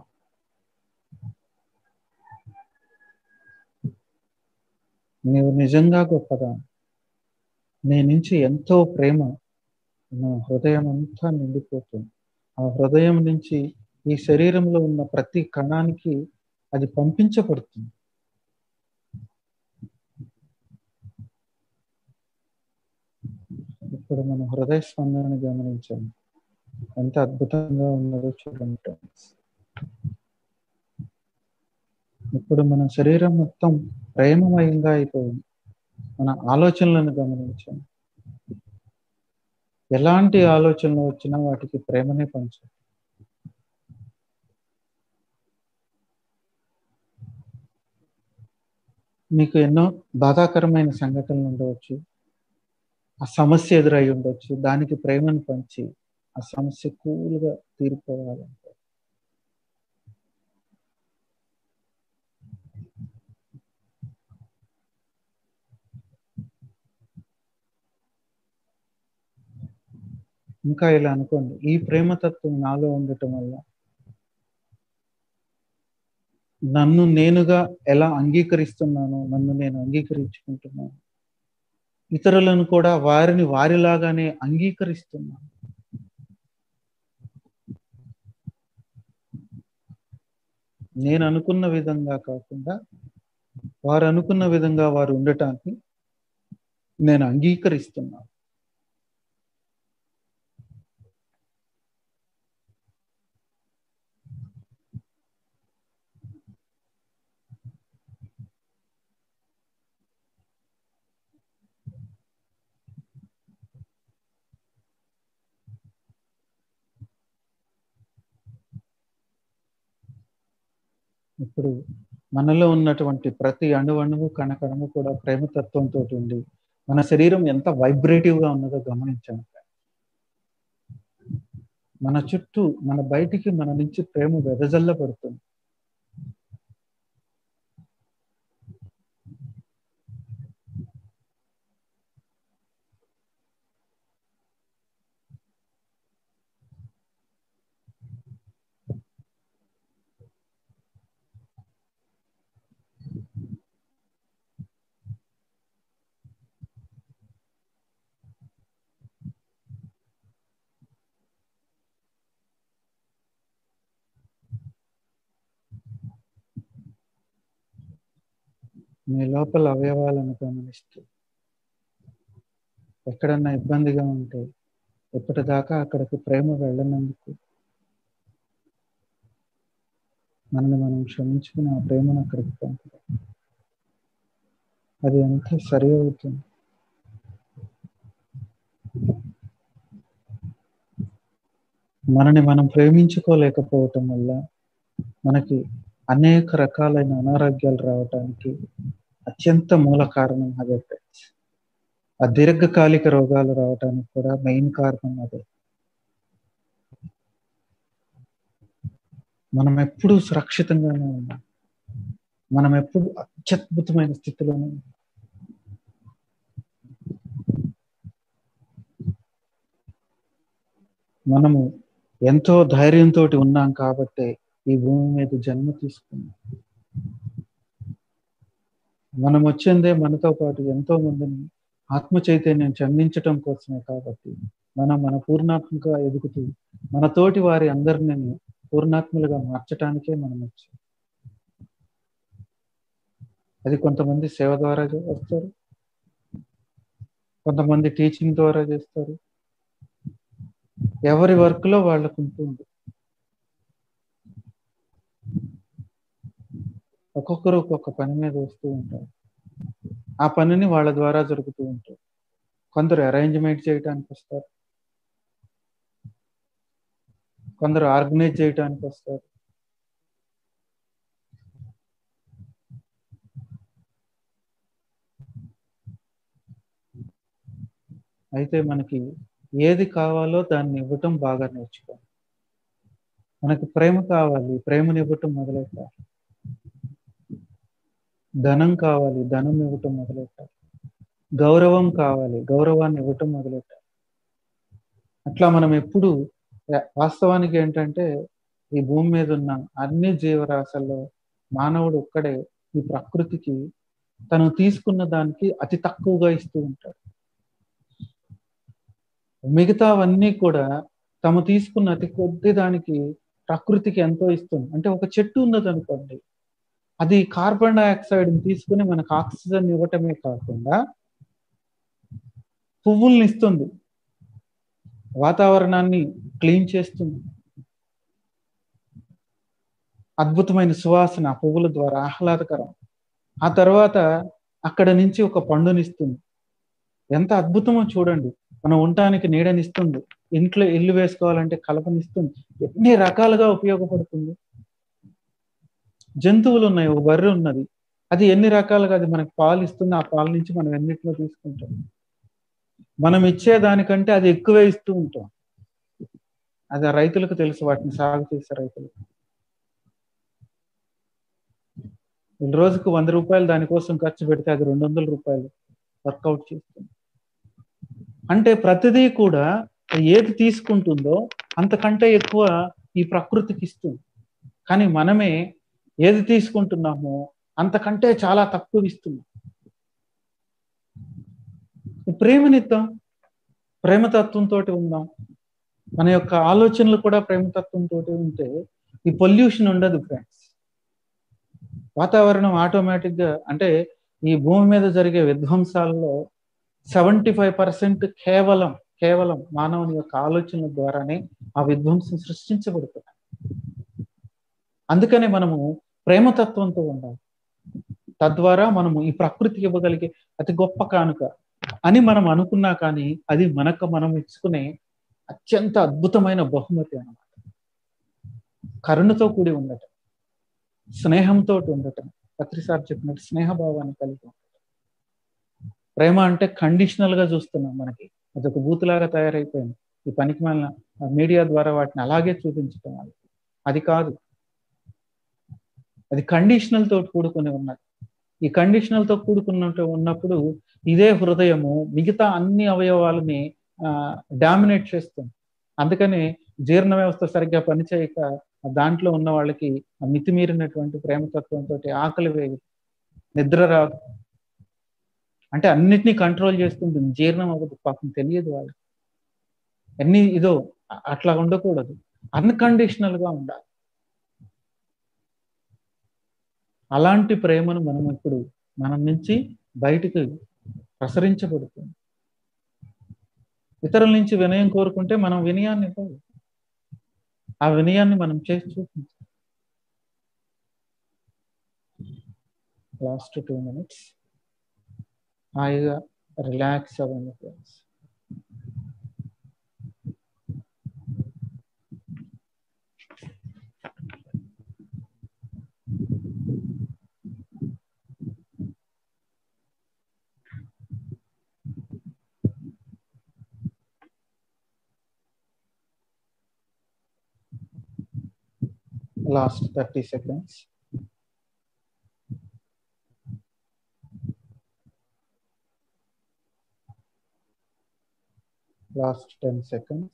నీవు నిజంగా గొప్పదా. నీ నుంచి ఎంతో ప్రేమ నా హృదయం అంతా నిండిపోతుంది. ఆ హృదయం నుంచి ఈ శరీరంలో ఉన్న ప్రతి కణానికి అది పంపించబడుతుంది. ఇప్పుడు మన హృదయ స్పందనని గమనించండి, ఎంత అద్భుతంగా ఉన్నదో చూడండి. ఇప్పుడు మన శరీరం మొత్తం ప్రేమమయంగా అయిపోయింది. మన ఆలోచనలను గమనించండి, ఎలాంటి ఆలోచనలు వచ్చినా వాటికి ప్రేమనే పంచాలి. మీకు ఎన్నో బాధాకరమైన సంఘటనలు ఉండవచ్చు, ఆ సమస్య ఎదురై ఉండొచ్చు, దానికి ప్రేమను పంచి ఆ సమస్య కూల్గా తీరిపోవాలంటే ఇంకా ఇలా అనుకోండి, ఈ ప్రేమతత్వం నాలో ఉండటం వల్ల నన్ను నేనుగా ఎలా అంగీకరిస్తున్నానో, నన్ను నేను అంగీకరించుకుంటున్నాను, ఇతరులను కూడా వారిని వారిలాగానే అంగీకరిస్తున్నాను. నేను అనుకున్న విధంగా కాకుండా వారు అనుకున్న విధంగా వారు ఉండటానికి నేను అంగీకరిస్తున్నాను. ఇప్పుడు మనలో ఉన్నటువంటి ప్రతి అణువణువు కణకణము కూడా ప్రేమతత్వంతో ఉండి మన శరీరం ఎంత వైబ్రేటివ్గా ఉన్నదో గమనించండి. మన చుట్టూ, మన బయటికి మన నుంచి ప్రేమ వెదజల్ల పడుతుంది. మీ లోపల అవయవాలను గమనిస్తూ ఎక్కడన్నా ఇబ్బందిగా ఉంటే ఎప్పటిదాకా అక్కడికి ప్రేమ వెళ్ళనందుకు మనల్ని మనం క్షమించుకుని ఆ ప్రేమను అక్కడికి పంపుతాం. అది అంతా సరి అవుతుంది. మనని మనం ప్రేమించుకోలేకపోవటం వల్ల మనకి అనేక రకాలైన అనారోగ్యాలు రావటానికి అత్యంత మూల కారణం అదే. ఆ దీర్ఘకాలిక రోగాలు రావటానికి కూడా మెయిన్ కారణం అదే. మనం ఎప్పుడూ సురక్షితంగానే ఉన్నాం, మనం ఎప్పుడు అత్యద్భుతమైన స్థితిలోనే ఉన్నాం. మనము ఎంతో ధైర్యంతో ఉన్నాం కాబట్టి ఈ భూమి మీద జన్మ తీసుకున్నాం. మనం వచ్చిందే మనతో పాటు ఎంతో మందిని ఆత్మ చైతన్యం చెందించటం కోసమే కాబట్టి మనం మన పూర్ణాత్మగా ఎదుగుతూ మన తోటి వారి అందరినీ పూర్ణాత్మలుగా మార్చడానికే మనం వచ్చాం. అది కొంతమంది సేవ ద్వారా వస్తారు, కొంతమంది టీచింగ్ ద్వారా చేస్తారు, ఎవరి వర్క్ లో వాళ్ళకు ఉంటుంది. ఒక్కొక్కరు ఒక్కొక్క పని మీద వస్తూ ఉంటారు, ఆ పనిని వాళ్ళ ద్వారా జరుగుతూ ఉంటారు. కొందరు అరేంజ్మెంట్ చేయడానికి వస్తారు, కొందరు ఆర్గనైజ్ చేయడానికి వస్తారు, అయితే మనకి ఏది కావాలో దాన్ని ఇవ్వటం బాగా నేర్చుకోవాలి. మనకి ప్రేమ కావాలి, ప్రేమను ఇవ్వటం మొదలెట్టాలి. ధనం కావాలి, ధనం ఇవ్వటం మొదలెట్టాలి. గౌరవం కావాలి, గౌరవాన్ని ఇవ్వటం మొదలెట్టాలి. అట్లా మనం ఎప్పుడు వాస్తవానికి ఏంటంటే ఈ భూమి మీద ఉన్న అన్ని జీవరాశుల్లో మానవుడు ఒక్కడే ఈ ప్రకృతికి తను తీసుకున్న దానికి అతి తక్కువగా ఇస్తూ ఉంటాడు. మిగతావన్నీ కూడా తమ తీసుకున్న అతి కొద్ది దానికి ప్రకృతికి ఎంతో ఇస్తుంది. అంటే ఒక చెట్టు ఉన్నది అనుకోండి, అది కార్బన్ డైఆక్సైడ్ని తీసుకుని మనకు ఆక్సిజన్ ఇవ్వటమే కాకుండా పువ్వుల్ని ఇస్తుంది. వాతావరణాన్ని క్లీన్ చేస్తుంది. అద్భుతమైన సువాసన పువ్వుల ద్వారా ఆహ్లాదకరం. ఆ తర్వాత అక్కడ నుంచి ఒక పండునిస్తుంది. ఎంత అద్భుతమో చూడండి. మనం ఉండటానికి నీడనిస్తుంది, ఇంట్లో ఇల్లు వేసుకోవాలంటే కలపనిస్తుంది, ఎన్ని రకాలుగా ఉపయోగపడుతుంది. జంతువులు ఉన్నాయి, ఒక బర్రె ఉన్నది, అది ఎన్ని రకాలుగా అది మనకి పాలు ఇస్తుంది. ఆ పాల నుంచి మనం ఎన్నిట్లో తీసుకుంటాం. మనం ఇచ్చేదానికంటే అది ఎక్కువే ఇస్తూ ఉంటాం. అది ఆ రైతులకు తెలుసు, వాటిని సాగు చేసే రైతులకు. రోజుకు వంద రూపాయలు దానికోసం ఖర్చు పెడితే అది రెండు వందల రూపాయలు వర్కౌట్ చేస్తుంది. అంటే ప్రతిదీ కూడా ఏది తీసుకుంటుందో అంతకంటే ఎక్కువ ఈ ప్రకృతికి ఇస్తుంది. కానీ మనమే ఏది తీసుకుంటున్నామో అంతకంటే చాలా తక్కువ ఇస్తున్నాం. ప్రేమనిద్దాం, ప్రేమతత్వంతో ఉందాం. మన యొక్క ఆలోచనలు కూడా ప్రేమతత్వంతో ఉంటే ఈ పొల్యూషన్ ఉండదు ఫ్రెండ్స్. వాతావరణం ఆటోమేటిక్గా, అంటే ఈ భూమి మీద జరిగే విధ్వంసాలలో సెవెంటీ ఫైవ్ పర్సెంట్ కేవలం కేవలం మానవుని యొక్క ఆలోచనల ద్వారానే ఆ విధ్వంసం సృష్టించబడుతుంది. అందుకనే మనము ప్రేమతత్వంతో ఉండాలి. తద్వారా మనము ఈ ప్రకృతికి ఇవ్వగలిగే అతి గొప్ప కానుక అని మనం అనుకున్నా కానీ అది మనకు మనం ఇచ్చుకునే అత్యంత అద్భుతమైన బహుమతి అన్నమాట. కరుణతో కూడి ఉండటం, స్నేహంతో ఉండటం, పత్రిసార్ చెప్పినట్టు స్నేహభావాన్ని కలిగి ఉండటం. ప్రేమ అంటే కండిషనల్ గా చూస్తున్నాం, మనకి అదొక బూతులాగా తయారైపోయింది. ఈ పనికి మన మీడియా ద్వారా వాటిని అలాగే చూపించటం, అది కాదు. అది కండిషనల్ తో కూడుకుని ఉన్నది. ఈ కండిషనల్ తో కూడుకున్నట్టు ఉన్నప్పుడు ఇదే హృదయము మిగతా అన్ని అవయవాలని ఆ డామినేట్ చేస్తుంది. అందుకని జీర్ణ వ్యవస్థ సరిగ్గా పనిచేయక దాంట్లో ఉన్న వాళ్ళకి మితిమీరినటువంటి ప్రేమతత్వంతో ఆకలి వేగి నిద్ర రాదు. అంటే అన్నిటినీ కంట్రోల్ చేస్తుంది, జీర్ణం అవ్వదు. పాపం తెలియదు వాళ్ళకి. అన్ని ఇదో అట్లా ఉండకూడదు, అన్కండిషనల్ గా ఉండాలి. అలాంటి ప్రేమను మనం ఇప్పుడు మన నుంచి బయటికి ప్రసరించబడుతుంది. ఇతరుల నుంచి వినయం కోరుకుంటే మనం వినయాన్ని ఇవ్వాలి. ఆ వినయాన్ని మనం చేసి చూపించాలి. లాస్ట్ టూ మినిట్స్ హాయిగా రిలాక్స్ అవ్వండి friends. Last thirty seconds. Last ten seconds.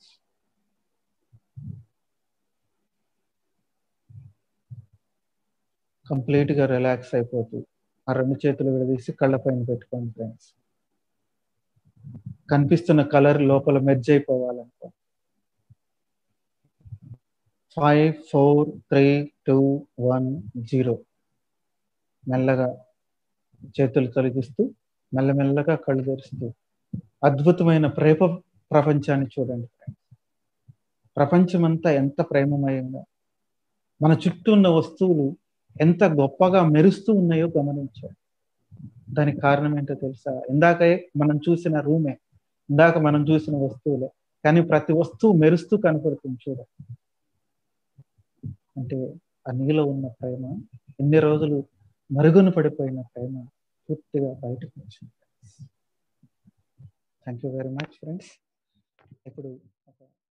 Complete గా రిలాక్స్ అయిపోతూ ఆ రెండు చేతులు విడదీసి కళ్ళ పైన పెట్టుకోండి ఫ్రెండ్స్. కనిపిస్తున్న కలర్ లోపల మెర్జ్ అయిపోవాలనుకో. Five four three two one zero. మెల్లగా చేతులు తొలగిస్తూ మెల్లమెల్లగా కళ్ళు తెరుస్తూ అద్భుతమైన ప్రేమ ప్రపంచాన్ని చూడండి. ప్రపంచమంతా ఎంత ప్రేమమయంగా, మన చుట్టూ ఉన్న వస్తువులు ఎంత గొప్పగా మెరుస్తూ ఉన్నాయో గమనించారు. దానికి కారణం ఏంటో తెలుసా? ఇందాకే మనం చూసిన రూమే, ఇందాక మనం చూసిన వస్తువులే, కానీ ప్రతి వస్తువు మెరుస్తూ కనపడుతుంది చూడండి. అంటే ఆ నీలో ఉన్న ప్రేమ, ఎన్ని రోజులు మరుగున పడిపోయిన ప్రేమ పూర్తిగా బయటకు వచ్చింది. Thank you very much friends. ఇప్పుడు